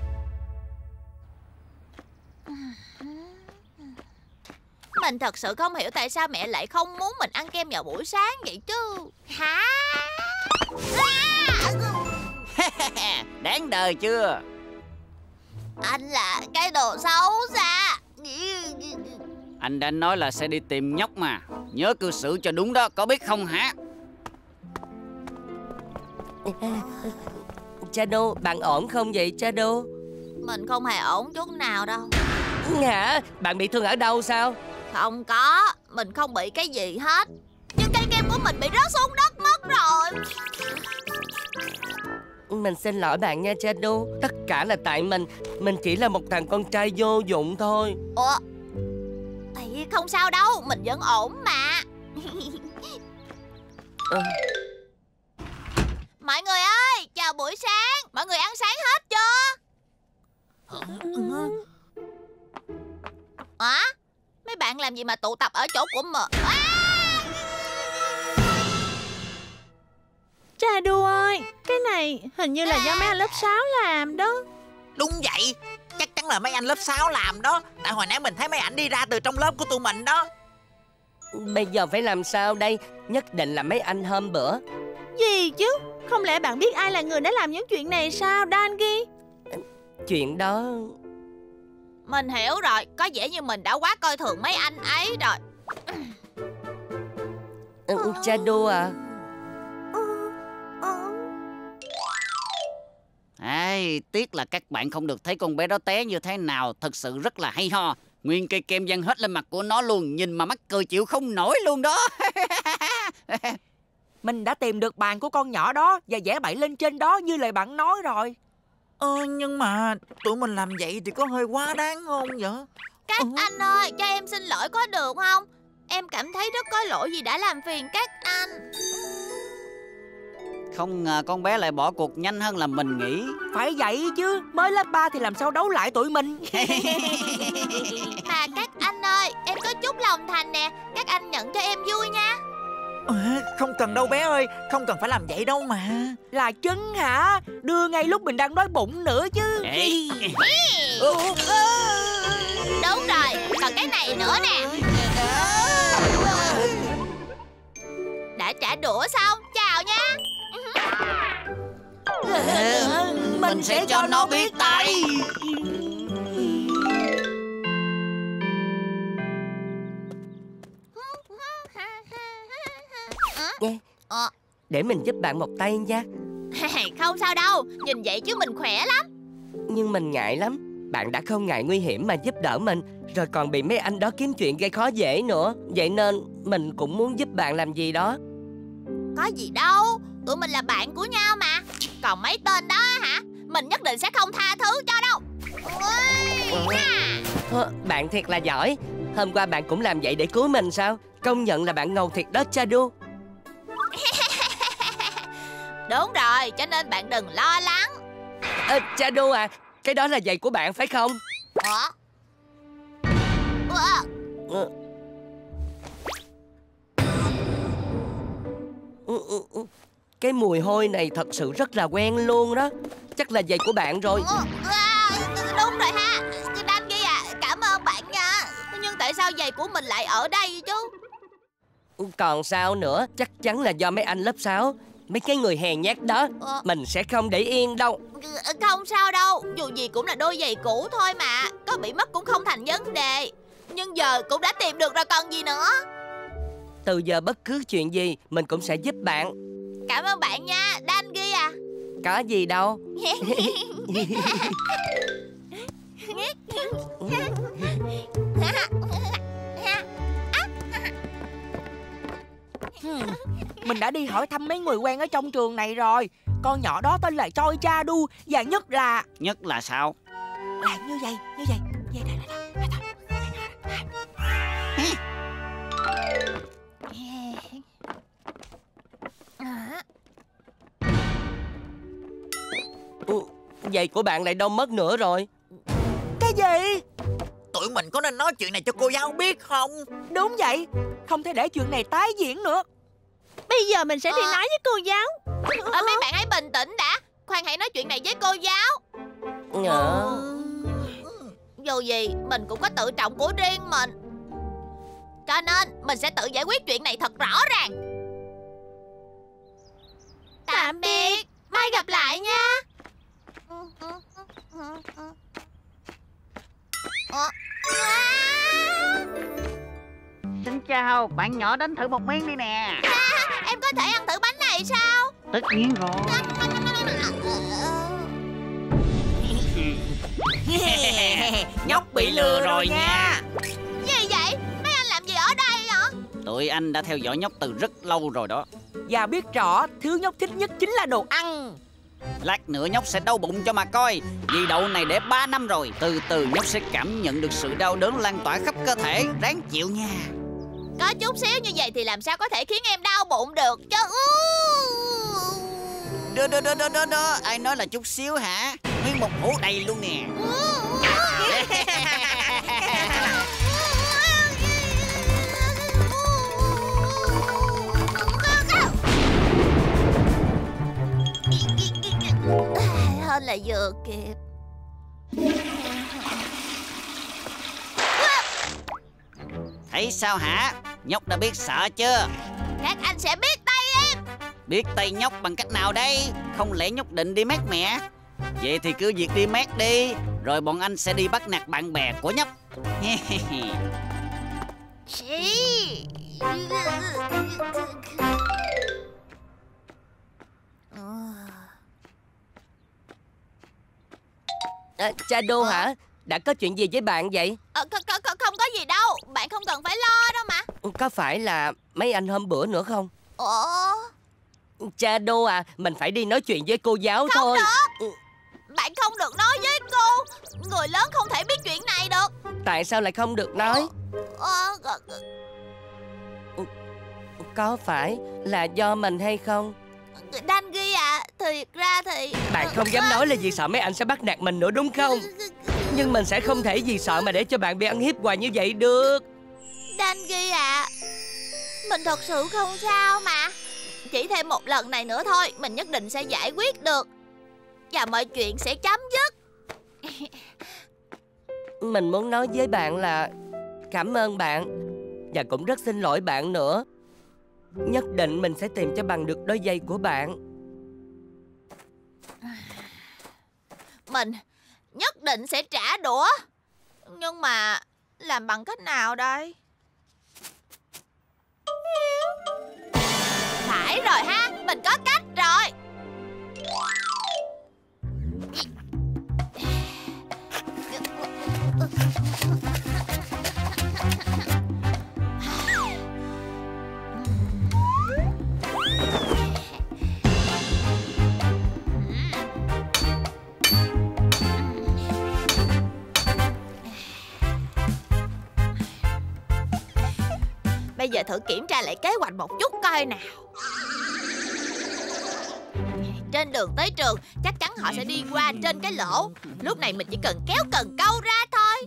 Mình thật sự không hiểu tại sao mẹ lại không muốn mình ăn kem vào buổi sáng vậy chứ. Hả? Đáng đời chưa? Anh là cái đồ xấu xa. Anh đã nói là sẽ đi tìm nhóc mà. Nhớ cư xử cho đúng đó, có biết không hả? Shadow, bạn ổn không vậy Shadow? Mình không hề ổn chút nào đâu. Hả? Bạn bị thương ở đâu sao? Không có, mình không bị cái gì hết. Nhưng cây kem của mình bị rớt xuống đất mất rồi. Mình xin lỗi bạn nha Shadow. Tất cả là tại mình. Mình chỉ là một thằng con trai vô dụng thôi. Ủa? Không sao đâu, mình vẫn ổn mà. Mọi người ơi, chào buổi sáng. Mọi người ăn sáng hết chưa? Mấy bạn làm gì mà tụ tập ở chỗ của mình? Shadow ơi, cái này hình như là do mấy anh lớp 6 làm đó. Đúng vậy, chắc chắn là mấy anh lớp 6 làm đó. Tại hồi nãy mình thấy mấy ảnh đi ra từ trong lớp của tụi mình đó. Bây giờ phải làm sao đây? Nhất định là mấy anh hôm bữa. Gì chứ? Không lẽ bạn biết ai là người đã làm những chuyện này sao, Dangi? Chuyện đó... Mình hiểu rồi, có vẻ như mình đã quá coi thường mấy anh ấy rồi. Shadow à? Tiếc là các bạn không được thấy con bé đó té như thế nào. Thật sự rất là hay ho. Nguyên cây kem văng hết lên mặt của nó luôn. Nhìn mà mắc cười chịu không nổi luôn đó. Mình đã tìm được bàn của con nhỏ đó và vẽ bậy lên trên đó như lời bạn nói rồi. Nhưng mà tụi mình làm vậy thì có hơi quá đáng không vậy? Các anh ơi, cho em xin lỗi có được không? Em cảm thấy rất có lỗi vì đã làm phiền các anh. Không ngờ con bé lại bỏ cuộc nhanh hơn là mình nghĩ. Phải vậy chứ, mới lớp 3 thì làm sao đấu lại tụi mình. Mà các anh ơi, em có chút lòng thành nè. Các anh nhận cho em vui nha. Không cần đâu bé ơi, không cần phải làm vậy đâu mà. Là trứng hả? Đưa ngay lúc mình đang đói bụng nữa chứ. Đúng rồi, còn cái này nữa nè. Đã trả đũa xong, chào nha. Mình sẽ cho nó biết tay. Để mình giúp bạn một tay nha. Không sao đâu, nhìn vậy chứ mình khỏe lắm. Nhưng mình ngại lắm. Bạn đã không ngại nguy hiểm mà giúp đỡ mình, rồi còn bị mấy anh đó kiếm chuyện gây khó dễ nữa. Vậy nên mình cũng muốn giúp bạn làm gì đó. Có gì đâu, tụi mình là bạn của nhau mà. Còn mấy tên đó hả, mình nhất định sẽ không tha thứ cho đâu. Bạn thiệt là giỏi. Hôm qua bạn cũng làm vậy để cứu mình sao? Công nhận là bạn ngầu thiệt đó Chadu. Đúng rồi, cho nên bạn đừng lo lắng. Chadu à, cái đó là giày của bạn phải không? Cái mùi hôi này thật sự rất là quen luôn đó. Chắc là giày của bạn rồi. Đúng rồi ha. Dangi à, cảm ơn bạn nha. Nhưng tại sao giày của mình lại ở đây chứ? Còn sao nữa, chắc chắn là do mấy anh lớp 6. Mấy cái người hèn nhát đó. Mình sẽ không để yên đâu. Không sao đâu, dù gì cũng là đôi giày cũ thôi mà. Có bị mất cũng không thành vấn đề. Nhưng giờ cũng đã tìm được rồi còn gì nữa. Từ giờ bất cứ chuyện gì mình cũng sẽ giúp bạn. Cảm ơn bạn nha, Dangi à. Có gì đâu. Mình đã đi hỏi thăm mấy người quen ở trong trường này rồi. Con nhỏ đó tên là Choi Chadu. Và nhất là... Nhất là sao? Là như vậy, như vậy. Giày của bạn lại đâu mất nữa rồi? Cái gì? Tụi mình có nên nói chuyện này cho cô giáo biết không? Đúng vậy, không thể để chuyện này tái diễn nữa. Bây giờ mình sẽ đi nói với cô giáo. Mấy bạn hãy bình tĩnh đã. Khoan, hãy nói chuyện này với cô giáo. Dù gì mình cũng có tự trọng của riêng mình, cho nên mình sẽ tự giải quyết chuyện này thật rõ ràng. Tạm biệt, mai gặp lại nha. Xin chào, bạn nhỏ đến thử một miếng đi nè. Em có thể ăn thử bánh này sao? Tất nhiên rồi. Nhóc bị lừa rồi nha. Gì vậy? Mấy anh làm gì ở đây hả? Tụi anh đã theo dõi nhóc từ rất lâu rồi đó. Và biết rõ thứ nhóc thích nhất chính là đồ ăn. Lát nữa nhóc sẽ đau bụng cho mà coi. Vì đậu này để 3 năm rồi. Từ từ nhóc sẽ cảm nhận được sự đau đớn lan tỏa khắp cơ thể. Ráng chịu nha. Có chút xíu như vậy thì làm sao có thể khiến em đau bụng được chứ? Đó. Ai nói là chút xíu hả? Nguyên một hũ đầy luôn nè. Hơn là vừa kịp. Thấy sao hả? Nhóc đã biết sợ chưa? Các anh sẽ biết tay em. Biết tay nhóc bằng cách nào đây? Không lẽ nhóc định đi mát mẹ? Vậy thì cứ việc đi mát đi. Rồi bọn anh sẽ đi bắt nạt bạn bè của nhóc. Chadu hả? Đã có chuyện gì với bạn vậy? Không có gì đâu. Bạn không cần phải lo đâu mà. Có phải là mấy anh hôm bữa nữa không? Chadu à, mình phải đi nói chuyện với cô giáo không thôi. Được. Bạn không được nói với cô. Người lớn không thể biết chuyện này được. Tại sao lại không được nói? Có phải là do mình hay không? Dangi à, thiệt ra thì... Bạn không dám nói là vì sợ mấy anh sẽ bắt nạt mình nữa đúng không? Nhưng mình sẽ không thể vì sợ mà để cho bạn bị ăn hiếp hoài như vậy được. Dangi à, mình thật sự không sao mà. Chỉ thêm một lần này nữa thôi, mình nhất định sẽ giải quyết được. Và mọi chuyện sẽ chấm dứt. Mình muốn nói với bạn là cảm ơn bạn. Và cũng rất xin lỗi bạn nữa. Nhất định mình sẽ tìm cho bằng được đôi giày của bạn. Mình nhất định sẽ trả đũa. Nhưng mà làm bằng cách nào đây? Phải rồi ha, mình có cách rồi. giờ thử kiểm tra lại kế hoạch một chút coi nào. Trên đường tới trường, chắc chắn họ sẽ đi qua trên cái lỗ. Lúc này mình chỉ cần kéo cần câu ra thôi.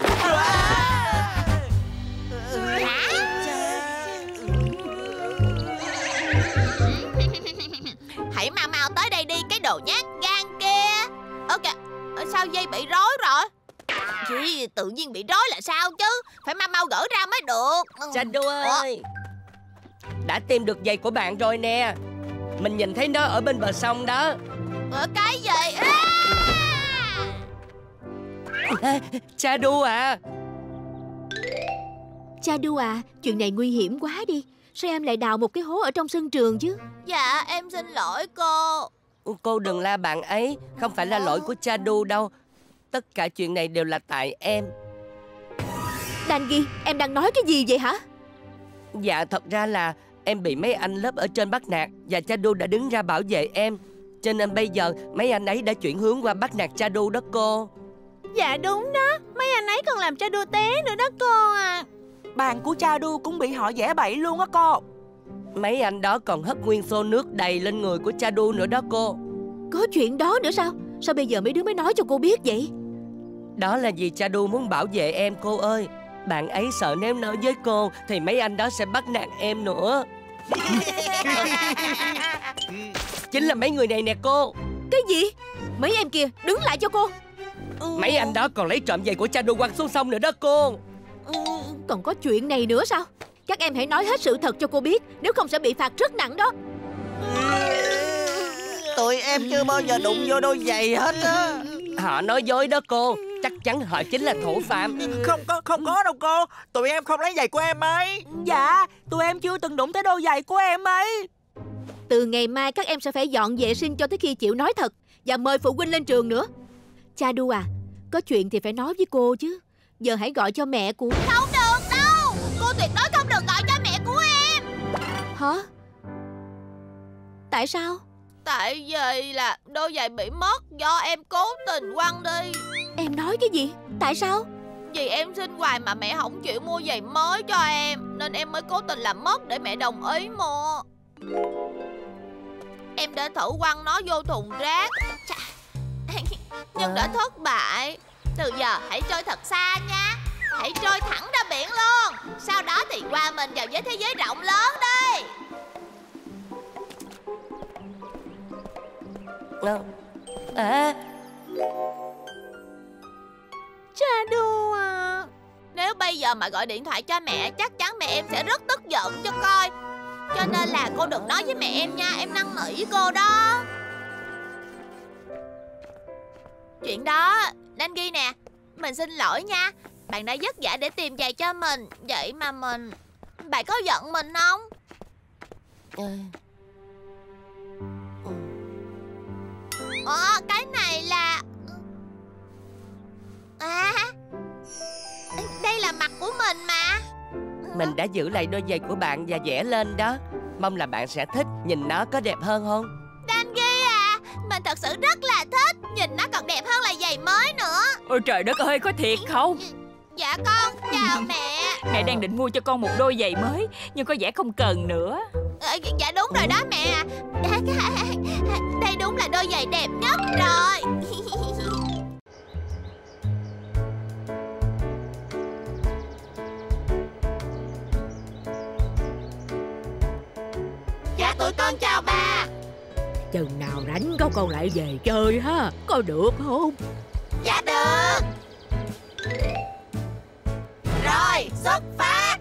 Hãy mau tới đây đi, cái đồ nhát gan kia. Ơ kìa, sao dây bị rối rồi? Chị, tự nhiên bị rối là sao chứ? Phải mau gỡ ra mới được. Shadow ơi, đã tìm được giày của bạn rồi nè. Mình nhìn thấy nó ở bên bờ sông đó. Cái gì? Shadow à. Shadow à, chuyện này nguy hiểm quá đi. Sao em lại đào một cái hố ở trong sân trường chứ? Dạ, em xin lỗi cô. Cô đừng la bạn ấy. Không phải là lỗi của Shadow đâu. Tất cả chuyện này đều là tại em. Dangi, em đang nói cái gì vậy hả? Dạ, thật ra là em bị mấy anh lớp ở trên bắt nạt, và Shadow đã đứng ra bảo vệ em. Cho nên bây giờ mấy anh ấy đã chuyển hướng qua bắt nạt Shadow đó cô. Dạ đúng đó, mấy anh ấy còn làm Shadow té nữa đó cô à. Bạn của Shadow cũng bị họ giẻ bậy luôn á cô. Mấy anh đó còn hất nguyên xô nước đầy lên người của Shadow nữa đó cô. Có chuyện đó nữa sao? Sao bây giờ mấy đứa mới nói cho cô biết vậy? Đó là vì Shadow muốn bảo vệ em cô ơi. Bạn ấy sợ nếu nói với cô thì mấy anh đó sẽ bắt nạt em nữa. Chính là mấy người này nè cô. Cái gì? Mấy em kia, đứng lại cho cô. Mấy anh đó còn lấy trộm giày của Shadow quăng xuống sông nữa đó cô. Còn có chuyện này nữa sao? Các em hãy nói hết sự thật cho cô biết, nếu không sẽ bị phạt rất nặng đó. Tụi em chưa bao giờ đụng vô đôi giày hết á. Họ nói dối đó cô. Chắc chắn họ chính là thủ phạm. Không có đâu cô. Tụi em không lấy giày của em ấy. Dạ, tụi em chưa từng đụng tới đôi giày của em ấy. Từ ngày mai các em sẽ phải dọn vệ sinh cho tới khi chịu nói thật, và mời phụ huynh lên trường nữa. Shadow à, có chuyện thì phải nói với cô chứ. Giờ hãy gọi cho mẹ của... Không được đâu. Cô tuyệt đối không được gọi cho mẹ của em. Hả? Tại sao? Tại vì là đôi giày bị mất do em cố tình quăng đi. Em nói cái gì? Tại sao? Vì em xin hoài mà mẹ không chịu mua giày mới cho em, nên em mới cố tình làm mất để mẹ đồng ý mua. Em đã thử quăng nó vô thùng rác, nhưng đã thất bại. Từ giờ hãy trôi thật xa nha. Hãy trôi thẳng ra biển luôn. Sau đó thì qua mình vào với thế giới rộng lớn đi. Shadow à, nếu bây giờ mà gọi điện thoại cho mẹ, chắc chắn mẹ em sẽ rất tức giận cho coi. Cho nên là cô đừng nói với mẹ em nha. Em năn nỉ cô đó. Chuyện đó, Dangi nè, mình xin lỗi nha. Bạn đã vất vả để tìm giày cho mình. Vậy mà bạn có giận mình không? Cái này là... đây là mặt của mình mà. Mình đã giữ lại đôi giày của bạn và vẽ lên đó. Mong là bạn sẽ thích. Nhìn nó có đẹp hơn không? Dangi à, mình thật sự rất là thích. Nhìn nó còn đẹp hơn là giày mới nữa. Ôi trời đất ơi, có thiệt không? Dạ con, chào mẹ. Mẹ đang định mua cho con một đôi giày mới, nhưng có vẻ không cần nữa. Dạ đúng rồi đó mẹ à. Đây đúng là đôi giày đẹp nhất rồi. Dạ tụi con chào ba. Chừng nào rảnh có con lại về chơi ha, có được không? Dạ được. Rồi, xuất phát.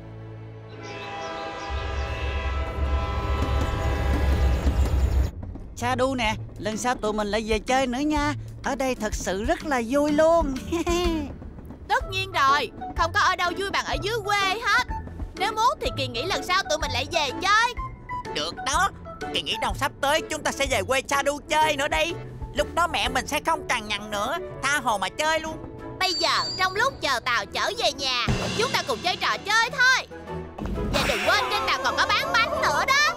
Shadow nè, lần sau tụi mình lại về chơi nữa nha. Ở đây thật sự rất là vui luôn. Tất nhiên rồi, không có ở đâu vui bằng ở dưới quê hết. Nếu muốn thì Kỳ nghỉ lần sau tụi mình lại về chơi. Được đó, Kỳ nghỉ đông sắp tới chúng ta sẽ về quê Shadow chơi nữa đi. Lúc đó mẹ mình sẽ không cằn nhằn nữa, tha hồ mà chơi luôn. Bây giờ trong lúc chờ tàu chở về nhà, chúng ta cùng chơi trò chơi thôi. Và đừng quên trên tàu còn có bán bánh nữa đó.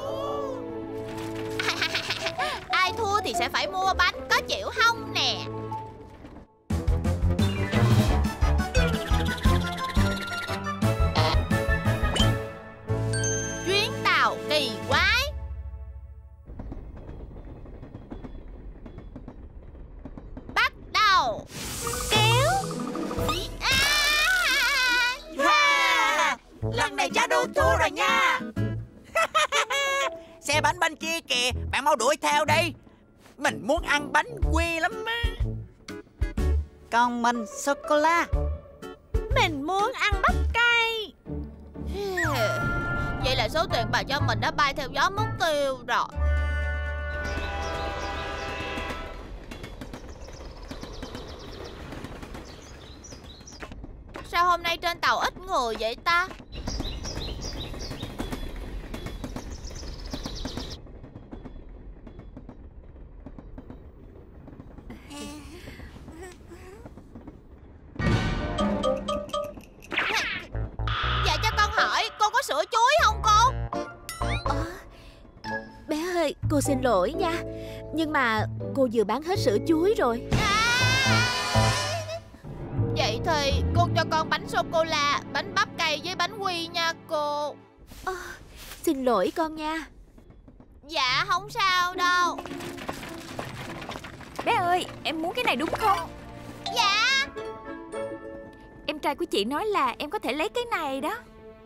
Ai thua thì sẽ phải mua bánh, có chịu không nè? Kéo. Lần này cha đu thua rồi nha. Xe bánh bên kia kìa, bạn mau đuổi theo đi. Mình muốn ăn bánh quy lắm á. Còn mình sô-cô-la. Mình muốn ăn bắp cay. Vậy là số tiền bà cho mình đã bay theo gió mất tiêu rồi. Sao hôm nay trên tàu ít người vậy ta? Dạ cho con hỏi, cô có sữa chuối không cô? Bé ơi, cô xin lỗi nha. Nhưng mà cô vừa bán hết sữa chuối rồi. Vậy thì cô cho con bánh sô-cô-la, bánh bắp cay với bánh quy nha cô. Xin lỗi con nha. Dạ không sao đâu. Bé ơi, em muốn cái này đúng không? Dạ. Em trai của chị nói là em có thể lấy cái này đó.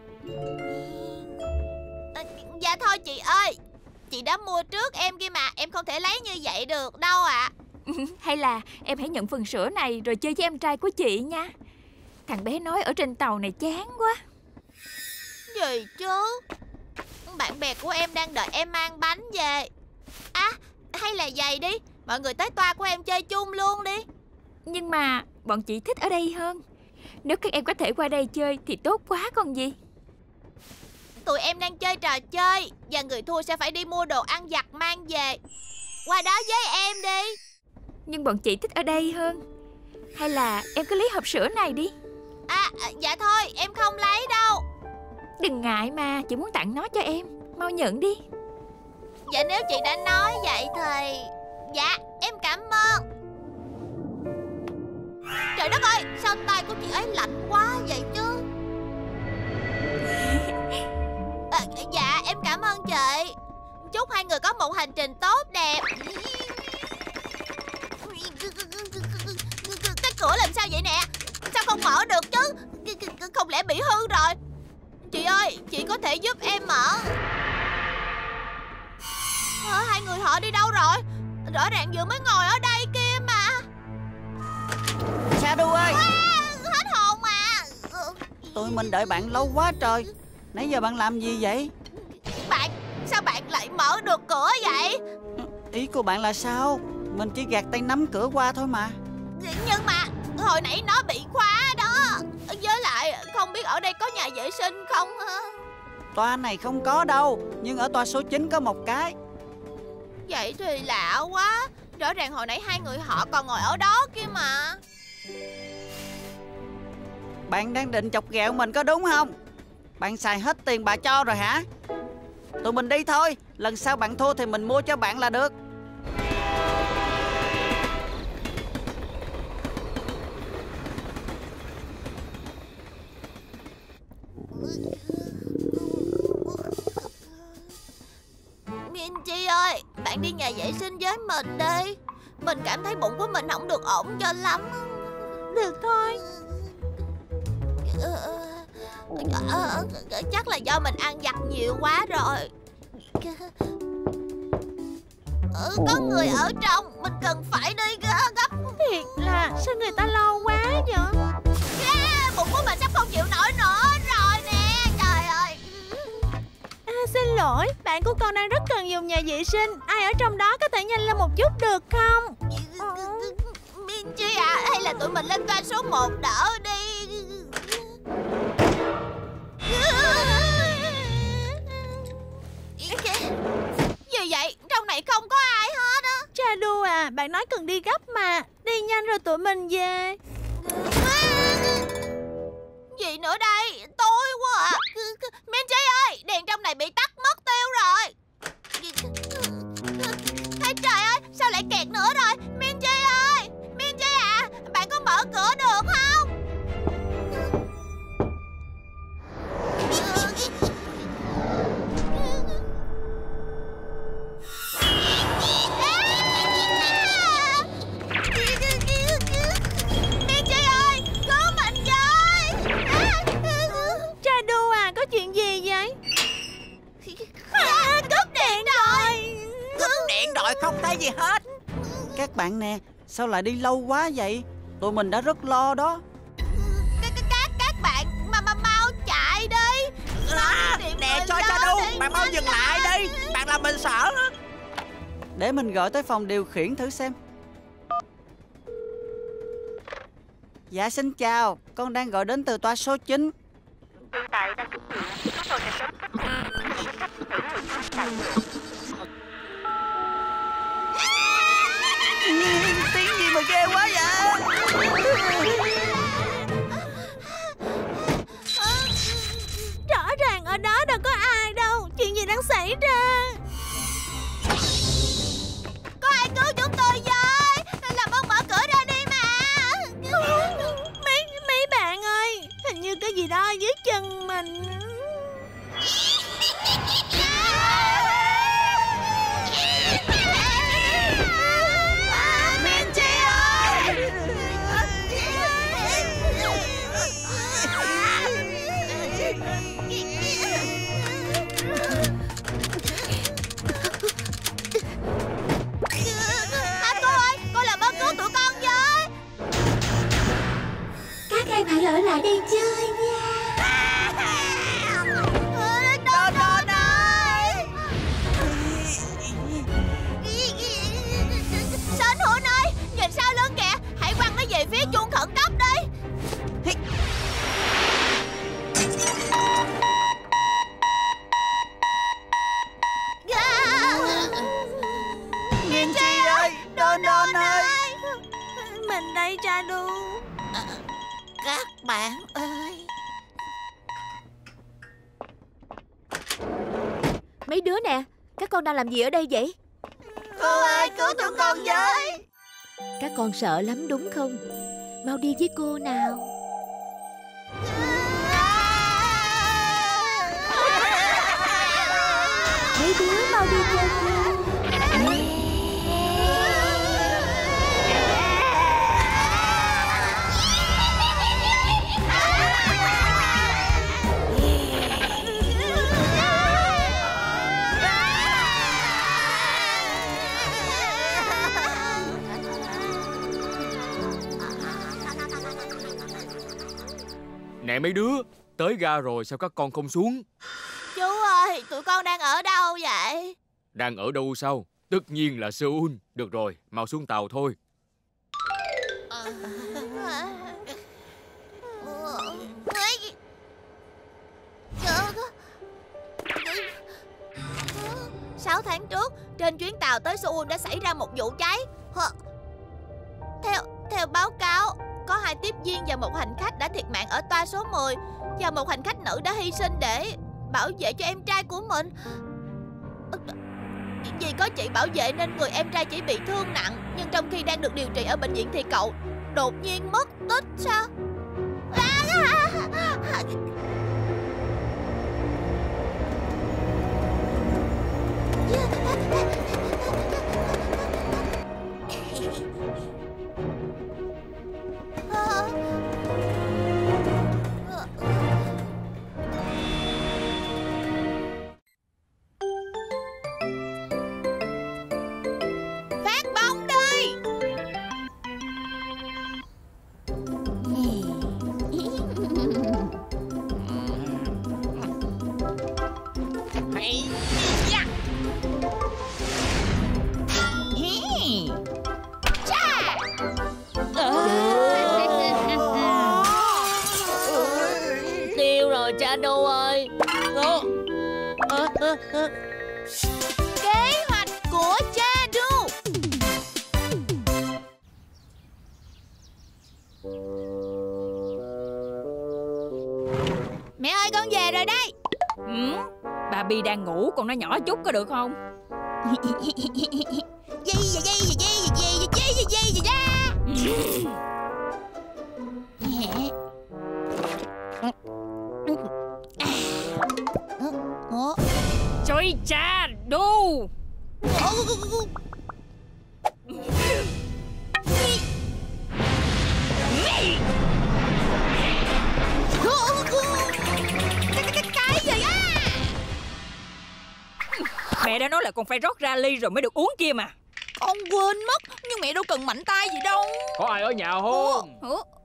Dạ thôi chị ơi, chị đã mua trước em kia mà, em không thể lấy như vậy được đâu ạ. Hay là em hãy nhận phần sữa này rồi chơi với em trai của chị nha. Thằng bé nói ở trên tàu này chán quá. Gì chứ? Bạn bè của em đang đợi em mang bánh về. À, hay là vậy đi, mọi người tới toa của em chơi chung luôn đi. Nhưng mà bọn chị thích ở đây hơn. Nếu các em có thể qua đây chơi thì tốt quá còn gì. Tụi em đang chơi trò chơi và người thua sẽ phải đi mua đồ ăn vặt mang về. Qua đó với em đi. Nhưng bọn chị thích ở đây hơn. Hay là em cứ lấy hộp sữa này đi. Dạ thôi, em không lấy đâu. Đừng ngại mà, chị muốn tặng nó cho em. Mau nhận đi. Dạ nếu chị đã nói vậy thì... Dạ, em cảm ơn. Trời đất ơi, sao tay của chị ấy lạnh quá vậy chứ? Dạ, em cảm ơn chị. Chúc hai người có một hành trình tốt đẹp. Cái cửa làm sao vậy nè? Sao không mở được chứ? Không lẽ bị hư rồi? Chị ơi, chị có thể giúp em mở. Hai người họ đi đâu rồi? Rõ ràng vừa mới ngồi ở đây kia mà. Shadow ơi, hết hồn mà. tụi mình đợi bạn lâu quá trời. Nãy giờ bạn làm gì vậy? Sao bạn lại mở được cửa vậy? Ý của bạn là sao? Mình chỉ gạt tay nắm cửa qua thôi mà. Nhưng mà hồi nãy nó bị khóa đó. Với lại không biết ở đây có nhà vệ sinh không hả? Toa này không có đâu, nhưng ở toa số 9 có một cái. Vậy thì lạ quá. Rõ ràng hồi nãy hai người họ còn ngồi ở đó kia mà. Bạn đang định chọc ghẹo mình có đúng không? Bạn xài hết tiền bà cho rồi hả? Tụi mình đi thôi. Lần sau bạn thua thì mình mua cho bạn là được. Minchi ơi, bạn đi nhà vệ sinh với mình đi. Mình cảm thấy bụng của mình không được ổn cho lắm. Được thôi. Chắc là do mình ăn vặt nhiều quá rồi. Có người ở trong, mình cần phải đi gấp. Thiệt là sao người ta lâu quá vậy? Bụng của mình sắp không chịu nổi nữa rồi nè. Trời ơi. Xin lỗi, bạn của con đang rất cần dùng nhà vệ sinh. Ai ở trong đó có thể nhanh lên một chút được không? Minchi à, hay là tụi mình lên toa số 1 đỡ đi. Gì vậy? Trong này không có ai hết á. Shadow à, bạn nói cần đi gấp mà. Đi nhanh rồi tụi mình về. Gì nữa đây? Tối quá à. Minchi ơi, đèn trong này bị tắt mất tiêu rồi. Ê trời ơi, sao lại kẹt nữa rồi? Minchi ơi, Minchi à, bạn có mở cửa được không? điện rồi không thấy gì hết. Các bạn nè, sao lại đi lâu quá vậy? Tụi mình đã rất lo đó. Các bạn mau chạy đi. Nè Shadow, bạn mau dừng lại đi. Bạn làm mình sợ. Để mình gọi tới phòng điều khiển thử xem. Dạ xin chào, con đang gọi đến từ toa số 9. Tiếng gì mà ghê quá vậy? Rõ ràng ở đó đâu có ai đâu. Chuyện gì đang xảy ra? Có ai cứu chúng tôi với? Làm ơn mở cửa ra đi mà. Mấy bạn ơi, hình như cái gì đó dưới chân mình. Cô ơi, cô làm ơn cứu tụi con với. Các em hãy ở lại đây chơi nha. Đòn ơi. Sến Hun ơi, nhìn sau lưng kìa. Hãy quăng nó về phía chuông khẩn cấp đi. Nguyên Chi ơi, Don ơi. Mình đây Shadow. Các bạn ơi. Mấy đứa nè, các con đang làm gì ở đây vậy? Cô ơi, cứu tụi con với. Các con sợ lắm đúng không? Mau đi với cô nào. Mấy đứa mau đi theo cô. Nè mấy đứa, tới ga rồi sao các con không xuống? Chú ơi, tụi con đang ở đâu vậy? Đang ở đâu sao? Tất nhiên là Seoul. Được rồi, mau xuống tàu thôi. Sáu tháng trước, trên chuyến tàu tới Seoul đã xảy ra một vụ cháy. Theo báo cáo, có 2 tiếp viên và 1 hành khách đã thiệt mạng ở toa số 10 và 1 hành khách nữ đã hy sinh để bảo vệ cho em trai của mình. Vì có chị bảo vệ nên người em trai chỉ bị thương nặng, nhưng trong khi đang được điều trị ở bệnh viện thì cậu đột nhiên mất tích sao? Phát bóng đi. Tiêu rồi Shadow ơi. Kế hoạch của Shadow. Mẹ ơi, con về rồi đây. Bà Bi đang ngủ, còn nó nhỏ chút có được không? Trời cha đu. Mẹ Mẹ đã nói là con phải rót ra ly rồi mới được uống kia mà. Con quên mất, nhưng mẹ đâu cần mạnh tay gì đâu. Có ai ở nhà không?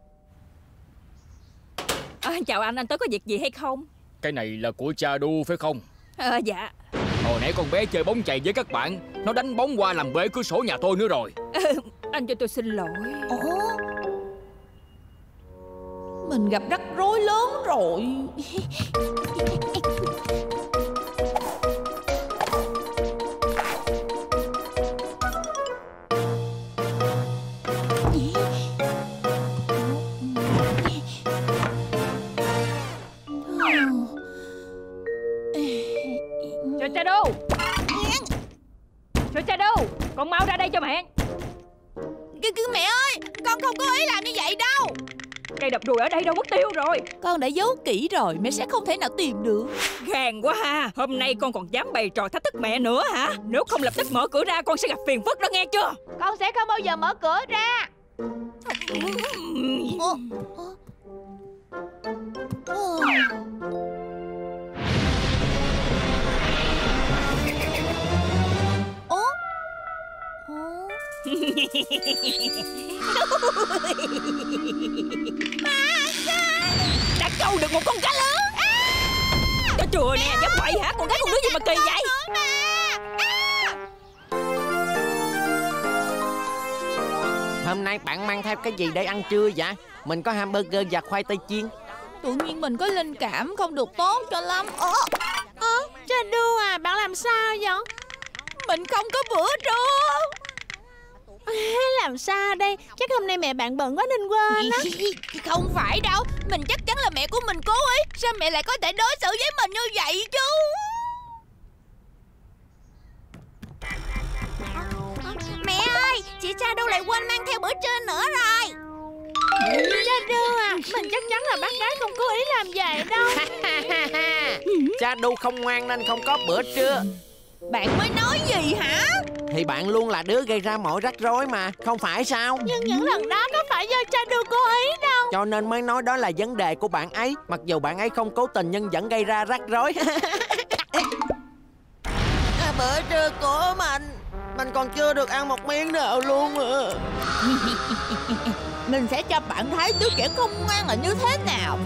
Chào anh tới có việc gì hay không? Cái này là của cha đu phải không? Dạ. Hồi nãy con bé chơi bóng chày với các bạn, nó đánh bóng qua làm bể cửa sổ nhà tôi nữa rồi. Anh cho tôi xin lỗi. Mình gặp rắc rối lớn rồi. Cha đu, cha đu, con mau ra đây cho mẹ. Mẹ ơi, con không có ý làm như vậy đâu. Cây đập đùi ở đây đâu mất tiêu rồi. Con đã giấu kỹ rồi, mẹ sẽ không thể nào tìm được. Gàn quá ha. Hôm nay con còn dám bày trò thách thức mẹ nữa hả? Nếu không lập tức mở cửa ra, con sẽ gặp phiền phức đó nghe chưa? Con sẽ không bao giờ mở cửa ra. Đã câu được một con cá lớn. Cho chùa nè, dám bậy hả? Con gái con đứa gì mà kỳ vậy? Hôm nay bạn mang theo cái gì để ăn trưa vậy? Mình có hamburger và khoai tây chiên. Tự nhiên mình có linh cảm không được tốt cho lắm. Cha đu à, bạn làm sao vậy? Mình không có bữa trưa. Làm sao đây? Chắc hôm nay mẹ bạn bận quá nên quên á. Không phải đâu, mình chắc chắn là mẹ của mình cố ý. Sao mẹ lại có thể đối xử với mình như vậy chứ? Mẹ ơi, chị Cha đu lại quên mang theo bữa trưa nữa rồi. Cha đu à, mình chắc chắn là bác gái không cố ý làm vậy đâu. Cha đu không ngoan nên không có bữa trưa. Bạn mới nói gì hả? Thì bạn luôn là đứa gây ra mọi rắc rối mà, không phải sao? Nhưng những lần đó có phải do cha đu cố ý đâu. Cho nên mới nói đó là vấn đề của bạn ấy. Mặc dù bạn ấy không cố tình nhưng vẫn gây ra rắc rối. Bữa trưa của mình còn chưa được ăn một miếng nào luôn à. Mình sẽ cho bạn thấy đứa trẻ không ngoan là như thế nào.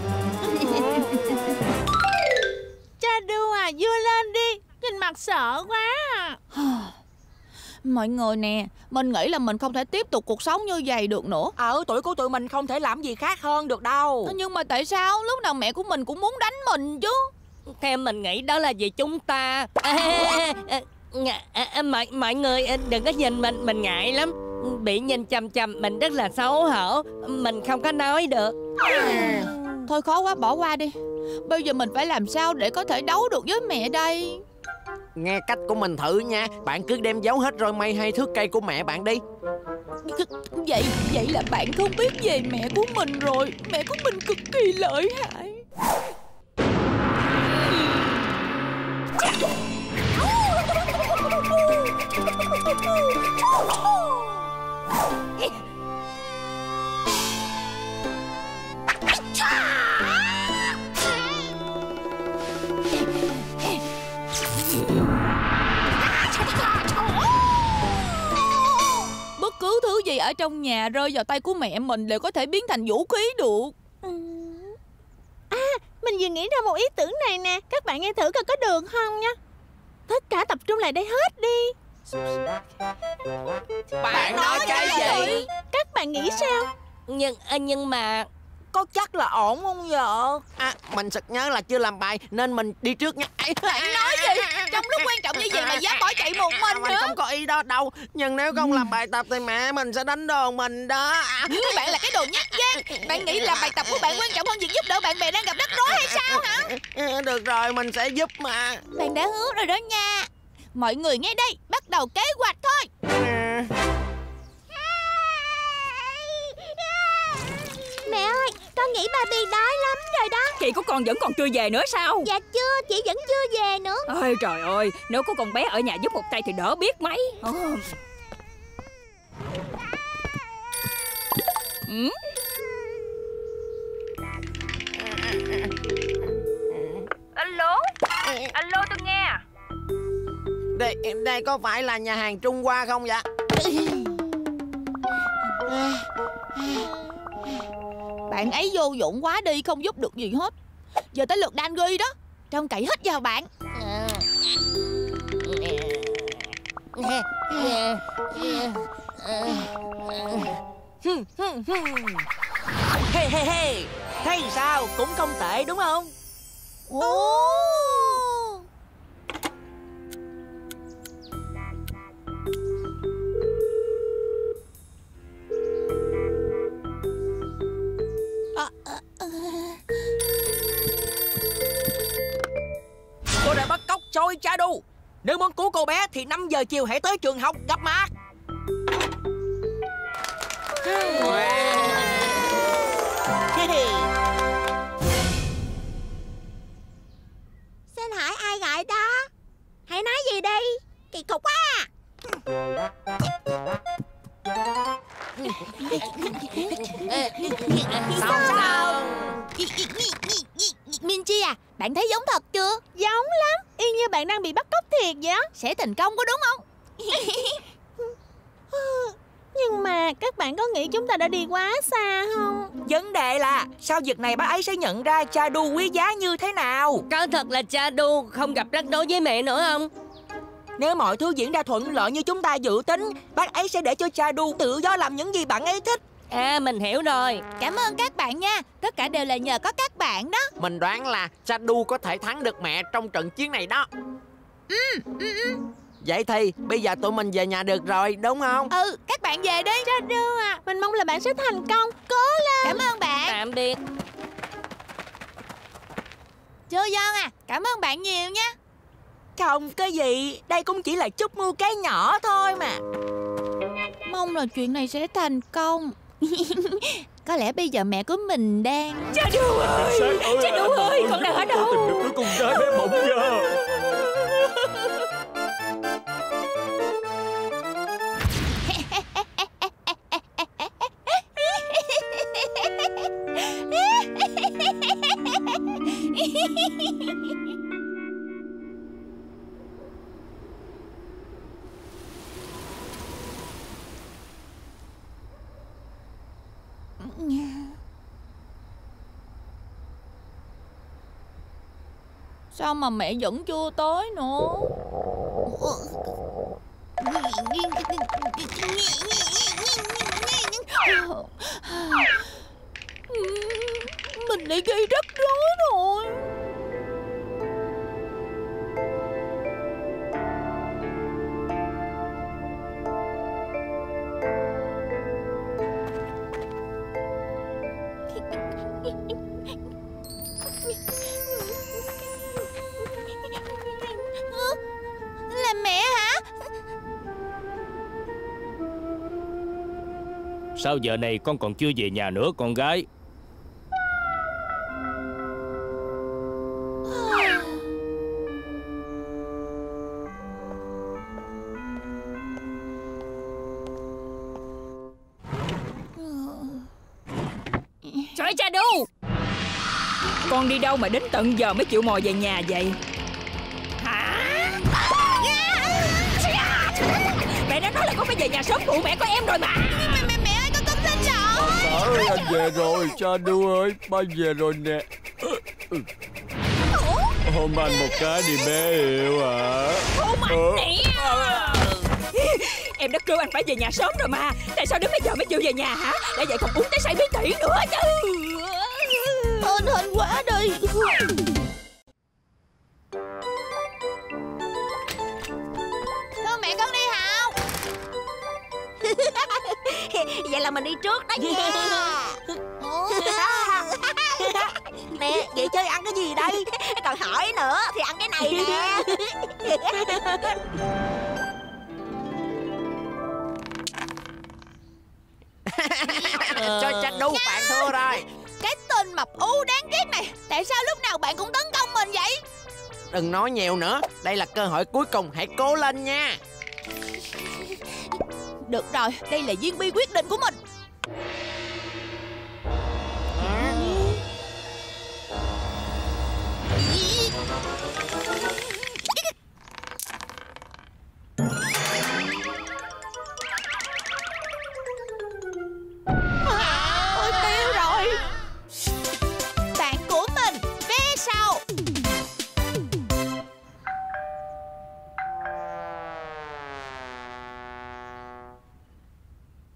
Cha đu à, vui lên đi. Nhìn mặt sợ quá à. Mọi người nè, mình nghĩ là mình không thể tiếp tục cuộc sống như vậy được nữa. Ở tuổi của tụi mình không thể làm gì khác hơn được đâu. Nhưng mà tại sao lúc nào mẹ của mình cũng muốn đánh mình chứ? Theo mình nghĩ đó là vì chúng ta mọi người đừng có nhìn mình ngại lắm. Bị nhìn chằm chằm mình rất là xấu hổ. Mình không có nói được. Thôi khó quá, bỏ qua đi. Bây giờ mình phải làm sao để có thể đấu được với mẹ đây? Nghe cách của mình thử nha. Bạn cứ đem giấu hết roi mây hay thước cây của mẹ bạn đi. Vậy là bạn không biết về mẹ của mình rồi. Mẹ của mình cực kỳ lợi hại. Bất cứ thứ gì ở trong nhà rơi vào tay của mẹ mình đều có thể biến thành vũ khí được. Mình vừa nghĩ ra một ý tưởng này nè. Các bạn nghe thử coi có được không nha. Tất cả tập trung lại đây hết đi. Bạn nói cái gì? Các bạn nghĩ sao? Nhưng mà có chắc là ổn không vợ? Mình sực nhớ là chưa làm bài nên mình đi trước nha. Bạn nói gì? Trong lúc quan trọng như vậy mà dám bỏ chạy một mình nữa. Mình không có ý đó đâu. Nhưng nếu không làm bài tập thì mẹ mình sẽ đánh đòn mình đó. Bạn là cái đồ nhát gan. Bạn nghĩ làm bài tập của bạn quan trọng hơn việc giúp đỡ bạn bè đang gặp rắc rối hay sao hả? Được rồi, mình sẽ giúp mà. Bạn đã hứa rồi đó nha. Mọi người nghe đây, bắt đầu kế hoạch thôi. Mẹ ơi, con nghĩ bà Bì đói lắm rồi đó. Chị của con vẫn còn chưa về nữa sao? Dạ chưa, chị vẫn chưa về nữa. Ôi trời ơi, nếu có con bé ở nhà giúp một tay thì đỡ biết mấy. Alo, alo tôi nghe. Đây có phải là nhà hàng Trung Hoa không vậy? Bạn ấy vô dụng quá đi, không giúp được gì hết. Giờ tới lượt Danny đó. Trông cậy hết vào bạn. Hey, thấy sao, cũng không tệ đúng không? Tôi đã bắt cóc Choi Cha-du. Nếu muốn cứu cô bé thì 5 giờ chiều hãy tới trường học gặp mặt. Xin hỏi ai gọi đó? Hãy nói gì đi. Kỳ cục quá à. Sao? Minchi à, bạn thấy giống thật chưa? Giống lắm, y như bạn đang bị bắt cóc thiệt vậy. Sẽ thành công có đúng không? Nhưng mà các bạn có nghĩ chúng ta đã đi quá xa không? Vấn đề là sau việc này bác ấy sẽ nhận ra Cha-du quý giá như thế nào. Có thật là Cha-du không gặp rắc rối với mẹ nữa không? Nếu mọi thứ diễn ra thuận lợi như chúng ta dự tính, bác ấy sẽ để cho Cha-du tự do làm những gì bạn ấy thích. À, mình hiểu rồi. Cảm ơn các bạn nha. Tất cả đều là nhờ có các bạn đó. Mình đoán là Cha-du có thể thắng được mẹ trong trận chiến này đó. Vậy thì bây giờ tụi mình về nhà được rồi đúng không? Các bạn về đi. Cha-du à, mình mong là bạn sẽ thành công. Cố lên. Cảm ơn bạn. Tạm biệt. Joyeon à, cảm ơn bạn nhiều nha. Không có gì, đây cũng chỉ là chút mưu cái nhỏ thôi mà. Mong là chuyện này sẽ thành công. Có lẽ bây giờ mẹ của mình đang... Cha-du ơi, Cha-du ơi, con đang ở đâu? Tìm được đứa con gái bé bỏng nha. Sao mà mẹ vẫn chưa tới nữa? Mình lại gây rắc rối rồi. Là mẹ hả? Sao giờ này con còn chưa về nhà nữa con gái? Choi Cha-du, con đi đâu mà đến tận giờ mới chịu mò về nhà vậy? Hả? Mẹ đã nói là con phải về nhà sớm phụ mẹ của em rồi mà. Mẹ ơi, con xin lỗi. Bà ơi, anh về rồi. Cha-du ơi, ba về rồi nè. Hôn anh một cái đi bé yêu à. Hôn anh nè. Em đã kêu anh phải về nhà sớm rồi mà. Tại sao đến bây giờ mới chịu về nhà hả? Đã vậy còn uống tới say bí tỉ nữa chứ. Hên quá đi. Con mẹ con đi học. Vậy là mình đi trước đó nha. Nè, vậy chơi ăn cái gì đây? Còn hỏi nữa thì ăn cái này nè. Cho Cha-du bạn thua rồi. Cái tên mập ú đáng ghét này. Tại sao lúc nào bạn cũng tấn công mình vậy? Đừng nói nhiều nữa. Đây là cơ hội cuối cùng, hãy cố lên nha. Được rồi, đây là viên bi quyết định của mình.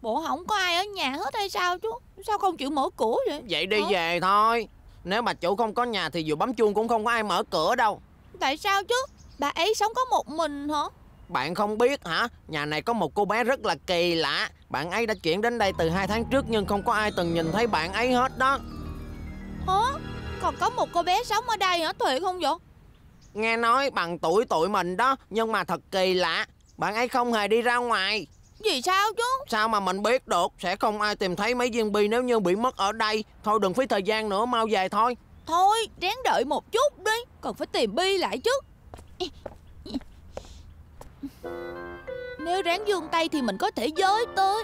Bộ không có ai ở nhà hết hay sao chú? Sao không chịu mở cửa vậy? Vậy đi về thôi. Nếu bà chủ không có nhà thì dù bấm chuông cũng không có ai mở cửa đâu. Tại sao chứ? Bà ấy sống có một mình hả? Bạn không biết hả? Nhà này có một cô bé rất là kỳ lạ. Bạn ấy đã chuyển đến đây từ 2 tháng trước nhưng không có ai từng nhìn thấy bạn ấy hết đó. Hả? Còn có một cô bé sống ở đây hả? Thiệt không vậy? Nghe nói bằng tuổi tụi mình đó, nhưng mà thật kỳ lạ. Bạn ấy không hề đi ra ngoài. Vì sao chứ? Sao mà mình biết được? Sẽ không ai tìm thấy mấy viên bi nếu như bị mất ở đây. Thôi đừng phí thời gian nữa, mau về thôi. Thôi, ráng đợi một chút đi. Còn phải tìm bi lại chứ. Nếu ráng vươn tay thì mình có thể với tới.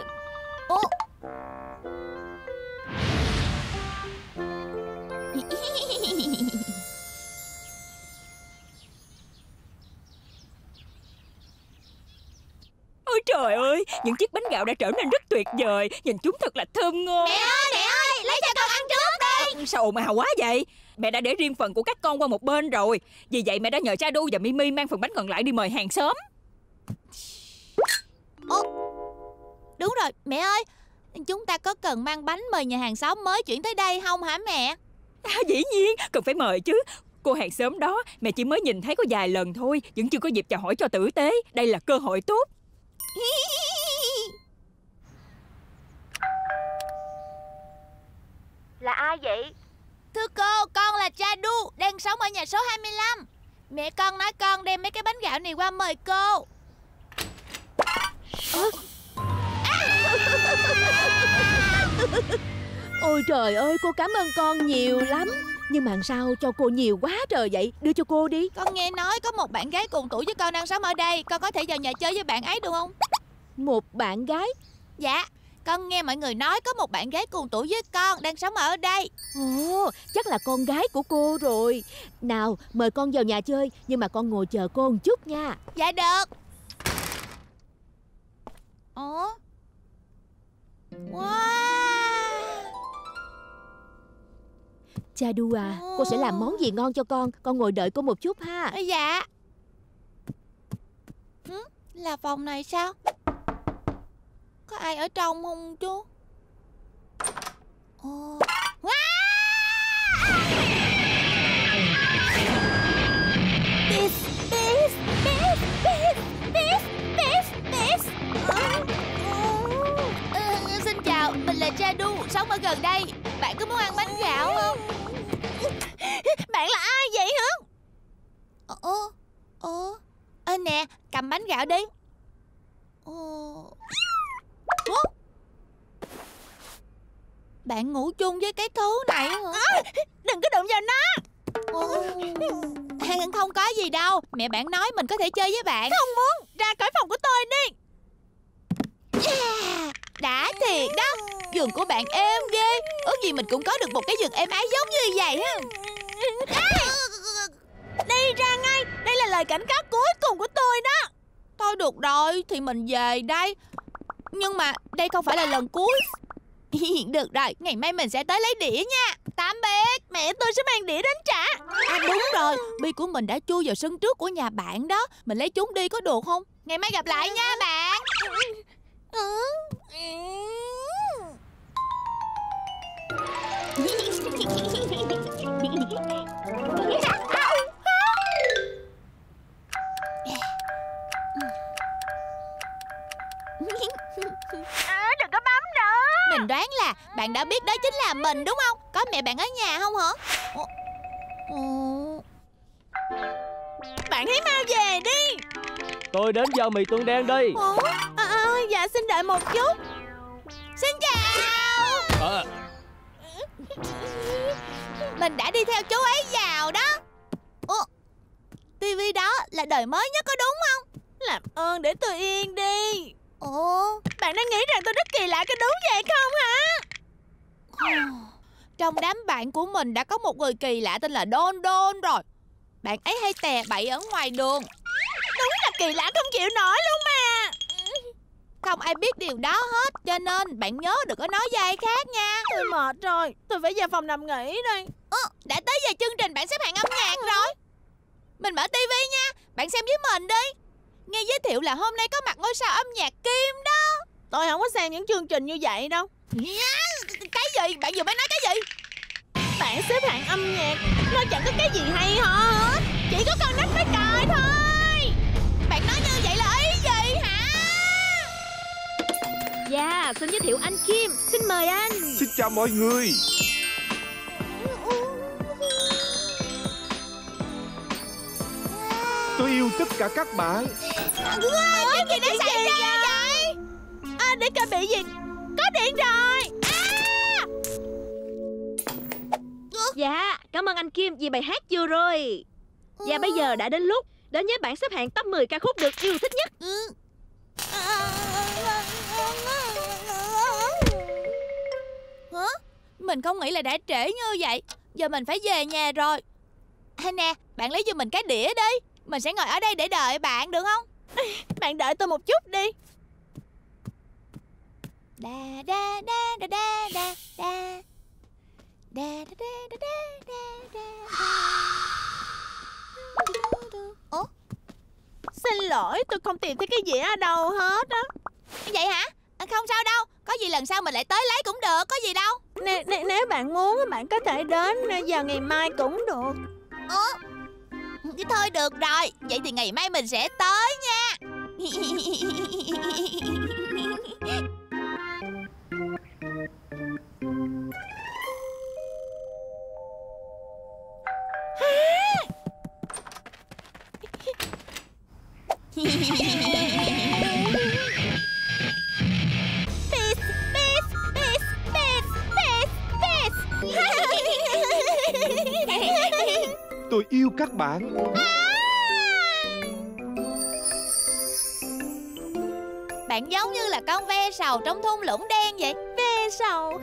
Ôi trời ơi, những chiếc bánh gạo đã trở nên rất tuyệt vời. Nhìn chúng thật là thơm ngon. Mẹ ơi, lấy cho con ăn trước đi. Sao ồn ào quá vậy? Mẹ đã để riêng phần của các con qua một bên rồi. Vì vậy mẹ đã nhờ Chadu và Mimi mang phần bánh còn lại đi mời hàng xóm. Đúng rồi, mẹ ơi. Chúng ta có cần mang bánh mời nhà hàng xóm mới chuyển tới đây không hả mẹ? Dĩ nhiên, cần phải mời chứ. Cô hàng xóm đó mẹ chỉ mới nhìn thấy có vài lần thôi, vẫn chưa có dịp chào hỏi cho tử tế. Đây là cơ hội tốt. Là ai vậy? Thưa cô, con là Chadu, đang sống ở nhà số 25. Mẹ con nói con đem mấy cái bánh gạo này qua mời cô. Ôi trời ơi, cô cảm ơn con nhiều lắm. Nhưng mà sao cho cô nhiều quá trời vậy? Đưa cho cô đi. Con nghe nói có một bạn gái cùng tuổi với con đang sống ở đây. Con có thể vào nhà chơi với bạn ấy được không? Một bạn gái? Dạ, con nghe mọi người nói có một bạn gái cùng tuổi với con đang sống ở đây. Ồ, chắc là con gái của cô rồi. Nào, mời con vào nhà chơi. Nhưng mà con ngồi chờ cô một chút nha. Dạ được. Ủa? Wow. Chadu à, cô sẽ làm món gì ngon cho con. Con ngồi đợi cô một chút ha. Dạ. Là phòng này sao? Có ai ở trong không chú? Xin chào, mình là Chadu, sống ở gần đây. Bạn có muốn ăn bánh gạo không? Bạn là ai vậy hả? Nè, cầm bánh gạo đi. Bạn ngủ chung với cái thứ này hả? Đừng có đụng vào nó. Không có gì đâu. Mẹ bạn nói mình có thể chơi với bạn. Không muốn, ra khỏi phòng của tôi đi. Đã thiệt đó. Giường của bạn êm ghê. Ước gì mình cũng có được một cái giường êm ái giống như vậy ha. Đi ra ngay. Đây là lời cảnh cáo cuối cùng của tôi đó. Thôi được rồi, thì mình về đây. Nhưng mà đây không phải là lần cuối. Được rồi, ngày mai mình sẽ tới lấy đĩa nha. Tạm biệt. Mẹ tôi sẽ mang đĩa đến trả. Đúng rồi, bi của mình đã chui vào sân trước của nhà bạn đó. Mình lấy chúng đi có được không? Ngày mai gặp lại nha bạn. Đừng có bấm nữa. Mình đoán là bạn đã biết đó chính là mình đúng không? Có mẹ bạn ở nhà không hả? Bạn hãy mau về đi. Tôi đến giao mì tương đen đi. Dạ xin đợi một chút. Xin chào. Mình đã đi theo chú ấy vào đó. TV đó là đời mới nhất có đúng không? Làm ơn để tôi yên đi. Bạn đang nghĩ rằng tôi rất kỳ lạ có đúng vậy không hả? Trong đám bạn của mình đã có một người kỳ lạ tên là Đôn Đôn rồi. Bạn ấy hay tè bậy ở ngoài đường. Đúng là kỳ lạ không chịu nổi luôn mà. Không ai biết điều đó hết, cho nên bạn nhớ đừng có nói với ai khác nha. Tôi mệt rồi, tôi phải vào phòng nằm nghỉ đây. Đã tới giờ chương trình bạn xếp hạng âm nhạc rồi. Mình mở tivi nha, bạn xem với mình đi. Nghe giới thiệu là hôm nay có mặt ngôi sao âm nhạc Kim đó. Tôi không có xem những chương trình như vậy đâu. Cái gì? Bạn vừa mới nói cái gì? Bảng xếp hạng âm nhạc nó chẳng có cái gì hay ho hết. Chỉ có con nít mới coi thôi. Bạn nói như vậy là ý gì hả? Dạ, xin giới thiệu anh Kim. Xin mời anh. Xin chào mọi người. Tôi yêu tất cả các bạn. Chuyện gì đã xảy ra vậy? Để cả bị gì? Có điện rồi. Dạ, cảm ơn anh Kim vì bài hát vừa rồi. Và bây giờ đã đến lúc đến với bảng xếp hạng top 10 ca khúc được yêu thích nhất. Hả? Mình không nghĩ là đã trễ như vậy. Giờ mình phải về nhà rồi. Hay nè, bạn lấy cho mình cái đĩa đi. Mình sẽ ngồi ở đây để đợi bạn được không? Bạn đợi tôi một chút đi. Da da da da da da da. Da da da da da da da. Ủa? Xin lỗi, tôi không tìm thấy cái gì ở đâu hết á. Vậy hả? Không sao đâu. Có gì lần sau mình lại tới lấy cũng được. Có gì đâu. Nếu bạn muốn, bạn có thể đến vào ngày mai cũng được. Thôi được rồi. Vậy thì ngày mai mình sẽ tới nha. Tôi yêu các bạn. Bạn giống như là con ve sầu trong thung lũng đen vậy. Ve sầu.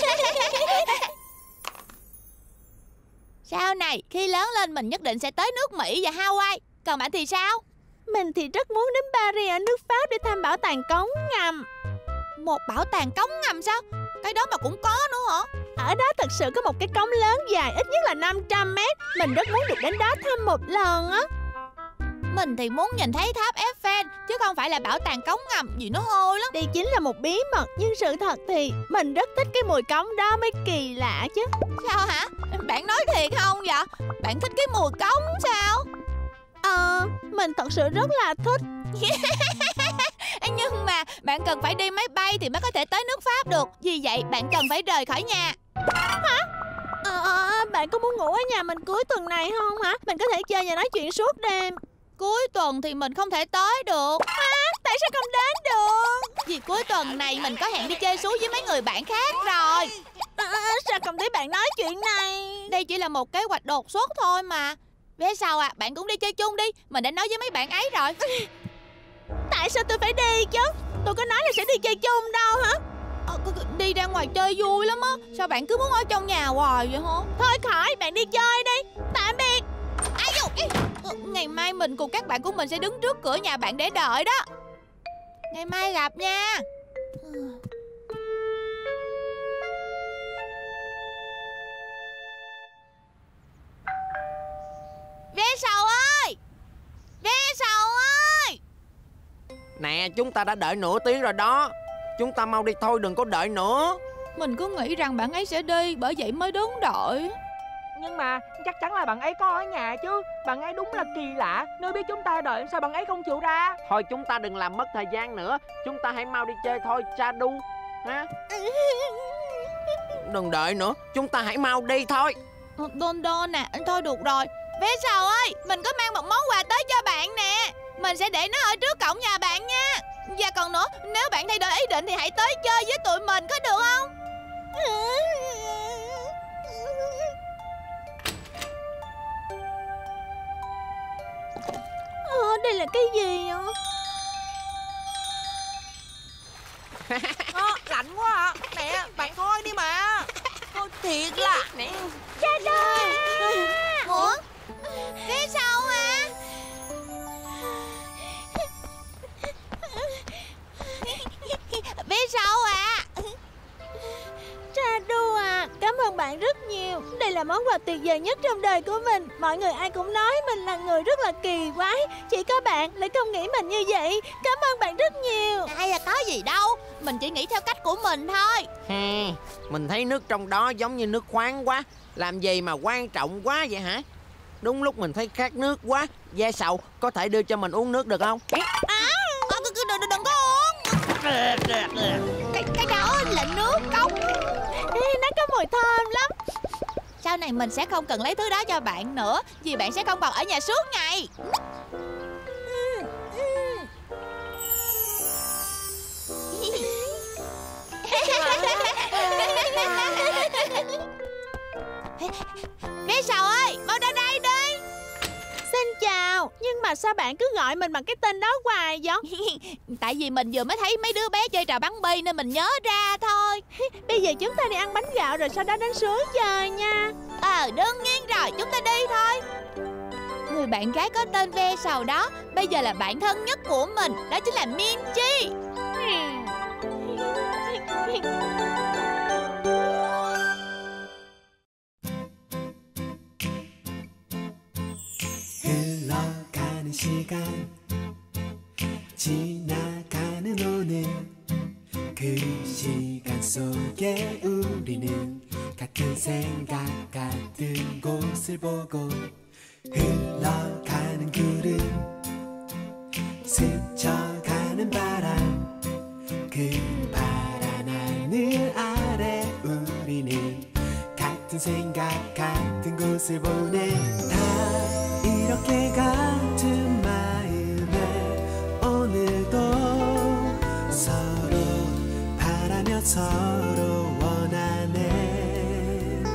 Sau này khi lớn lên mình nhất định sẽ tới nước Mỹ và Hawaii. Còn bạn thì sao? Mình thì rất muốn đến Paris ở nước Pháp để thăm bảo tàng cống ngầm. Một bảo tàng cống ngầm sao? Cái đó mà cũng có nữa hả? Ở đó thật sự có một cái cống lớn dài ít nhất là 500 mét. Mình rất muốn được đến đó thăm một lần á. Mình thì muốn nhìn thấy tháp Eiffel chứ không phải là bảo tàng cống ngầm, vì nó hôi lắm. Đây chính là một bí mật. Nhưng sự thật thì mình rất thích cái mùi cống đó mới kỳ lạ chứ. Sao hả? Bạn nói thiệt không vậy? Bạn thích cái mùi cống sao? Mình thật sự rất là thích. Nhưng mà bạn cần phải đi máy bay thì mới có thể tới nước Pháp được. Vì vậy bạn cần phải rời khỏi nhà. Hả? Bạn có muốn ngủ ở nhà mình cuối tuần này không hả? Mình có thể chơi và nói chuyện suốt đêm. Cuối tuần thì mình không thể tới được. Tại sao không đến được? Vì cuối tuần này mình có hẹn đi chơi suối với mấy người bạn khác rồi. Sao không thấy bạn nói chuyện này? Đây chỉ là một kế hoạch đột xuất thôi mà. Vé sau bạn cũng đi chơi chung đi. Mình đã nói với mấy bạn ấy rồi. Tại sao tôi phải đi chứ? Tôi có nói là sẽ đi chơi chung đâu hả? Đi ra ngoài chơi vui lắm á. Sao bạn cứ muốn ở trong nhà hoài vậy hả? Thôi khỏi, bạn đi chơi đi. Tạm biệt. Ngày mai mình cùng các bạn của mình sẽ đứng trước cửa nhà bạn để đợi đó. Ngày mai gặp nha. Vé sầu ơi! Vé sầu ơi! Nè, chúng ta đã đợi nửa tiếng rồi đó. Chúng ta mau đi thôi, đừng có đợi nữa. Mình cứ nghĩ rằng bạn ấy sẽ đi, bởi vậy mới đứng đợi. Nhưng mà chắc chắn là bạn ấy có ở nhà chứ. Bạn ấy đúng là kỳ lạ. Nếu biết chúng ta đợi sao bạn ấy không chịu ra. Thôi chúng ta đừng làm mất thời gian nữa. Chúng ta hãy mau đi chơi thôi, Chadu ha. Đừng đợi nữa, chúng ta hãy mau đi thôi. Don Don nè, thôi được rồi. Vé sầu ơi, mình có mang một món quà tới cho bạn nè. Mình sẽ để nó ở trước cổng nhà bạn nha. Và còn nữa, nếu bạn thay đổi ý định thì hãy tới chơi với tụi mình, có được không? Đây là cái gì vậy? Lạnh quá à. Nè, bạn thôi đi mà. Thiệt là nè. Cha ơi! Ủa? Vé sau à? Vé sau à? Chadu à, cảm ơn bạn rất nhiều. Đây là món quà tuyệt vời nhất trong đời của mình. Mọi người ai cũng nói mình là người rất là kỳ quái. Chỉ có bạn lại không nghĩ mình như vậy. Cảm ơn bạn rất nhiều. Hay là có gì đâu. Mình chỉ nghĩ theo cách của mình thôi. Mình thấy nước trong đó giống như nước khoáng quá. Làm gì mà quan trọng quá vậy hả? Đúng lúc mình thấy khát nước quá. Ve Sầu, có thể đưa cho mình uống nước được không? Đừng có uống. Cái đó là nước cống. Nó có mùi thơm lắm. Sau này mình sẽ không cần lấy thứ đó cho bạn nữa, vì bạn sẽ không còn ở nhà suốt ngày. Ve Sầu ơi, mau ra đây đi. Xin chào. Nhưng mà sao bạn cứ gọi mình bằng cái tên đó hoài vậy? Tại vì mình vừa mới thấy mấy đứa bé chơi trò bắn bi nên mình nhớ ra thôi. Bây giờ chúng ta đi ăn bánh gạo rồi sau đó đến suối chơi nha. Đương nhiên rồi, chúng ta đi thôi. Người bạn gái có tên Ve Sầu đó bây giờ là bạn thân nhất của mình. Đó chính là Minchi. 흘러가는 시간 지나가는 오늘 그 시간 속에 우리는 같은 생각 같은 곳을 보고 흘러가는 구름 스쳐가는 바람 그 파란 하늘 아래 우리는 같은 생각 같은 곳을 보내 다 이렇게 같은 마음에 오늘도 서로 바라며 서로 원하네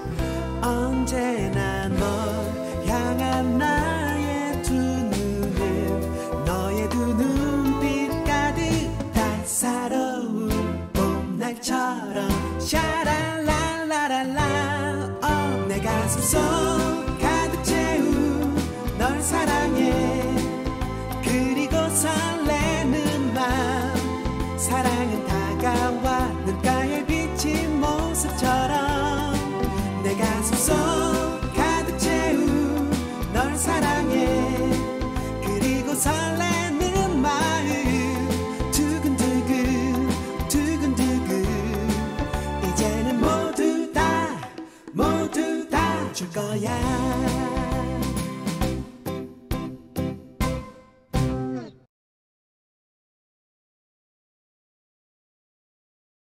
언제나 널 향한 나의 두 눈은 너의 두 눈빛 가득 따사로운 봄날처럼 샤랄랄라랄라 내 가슴 속 가득 채운 널 사랑해 그리고 설레는 맘 사랑은 다가와 눈가에 비친 모습처럼 내 가슴 속 가득 채운 널 사랑해 그리고 설레는 마음 두근두근 두근두근 이제는 모두 다 줄 거야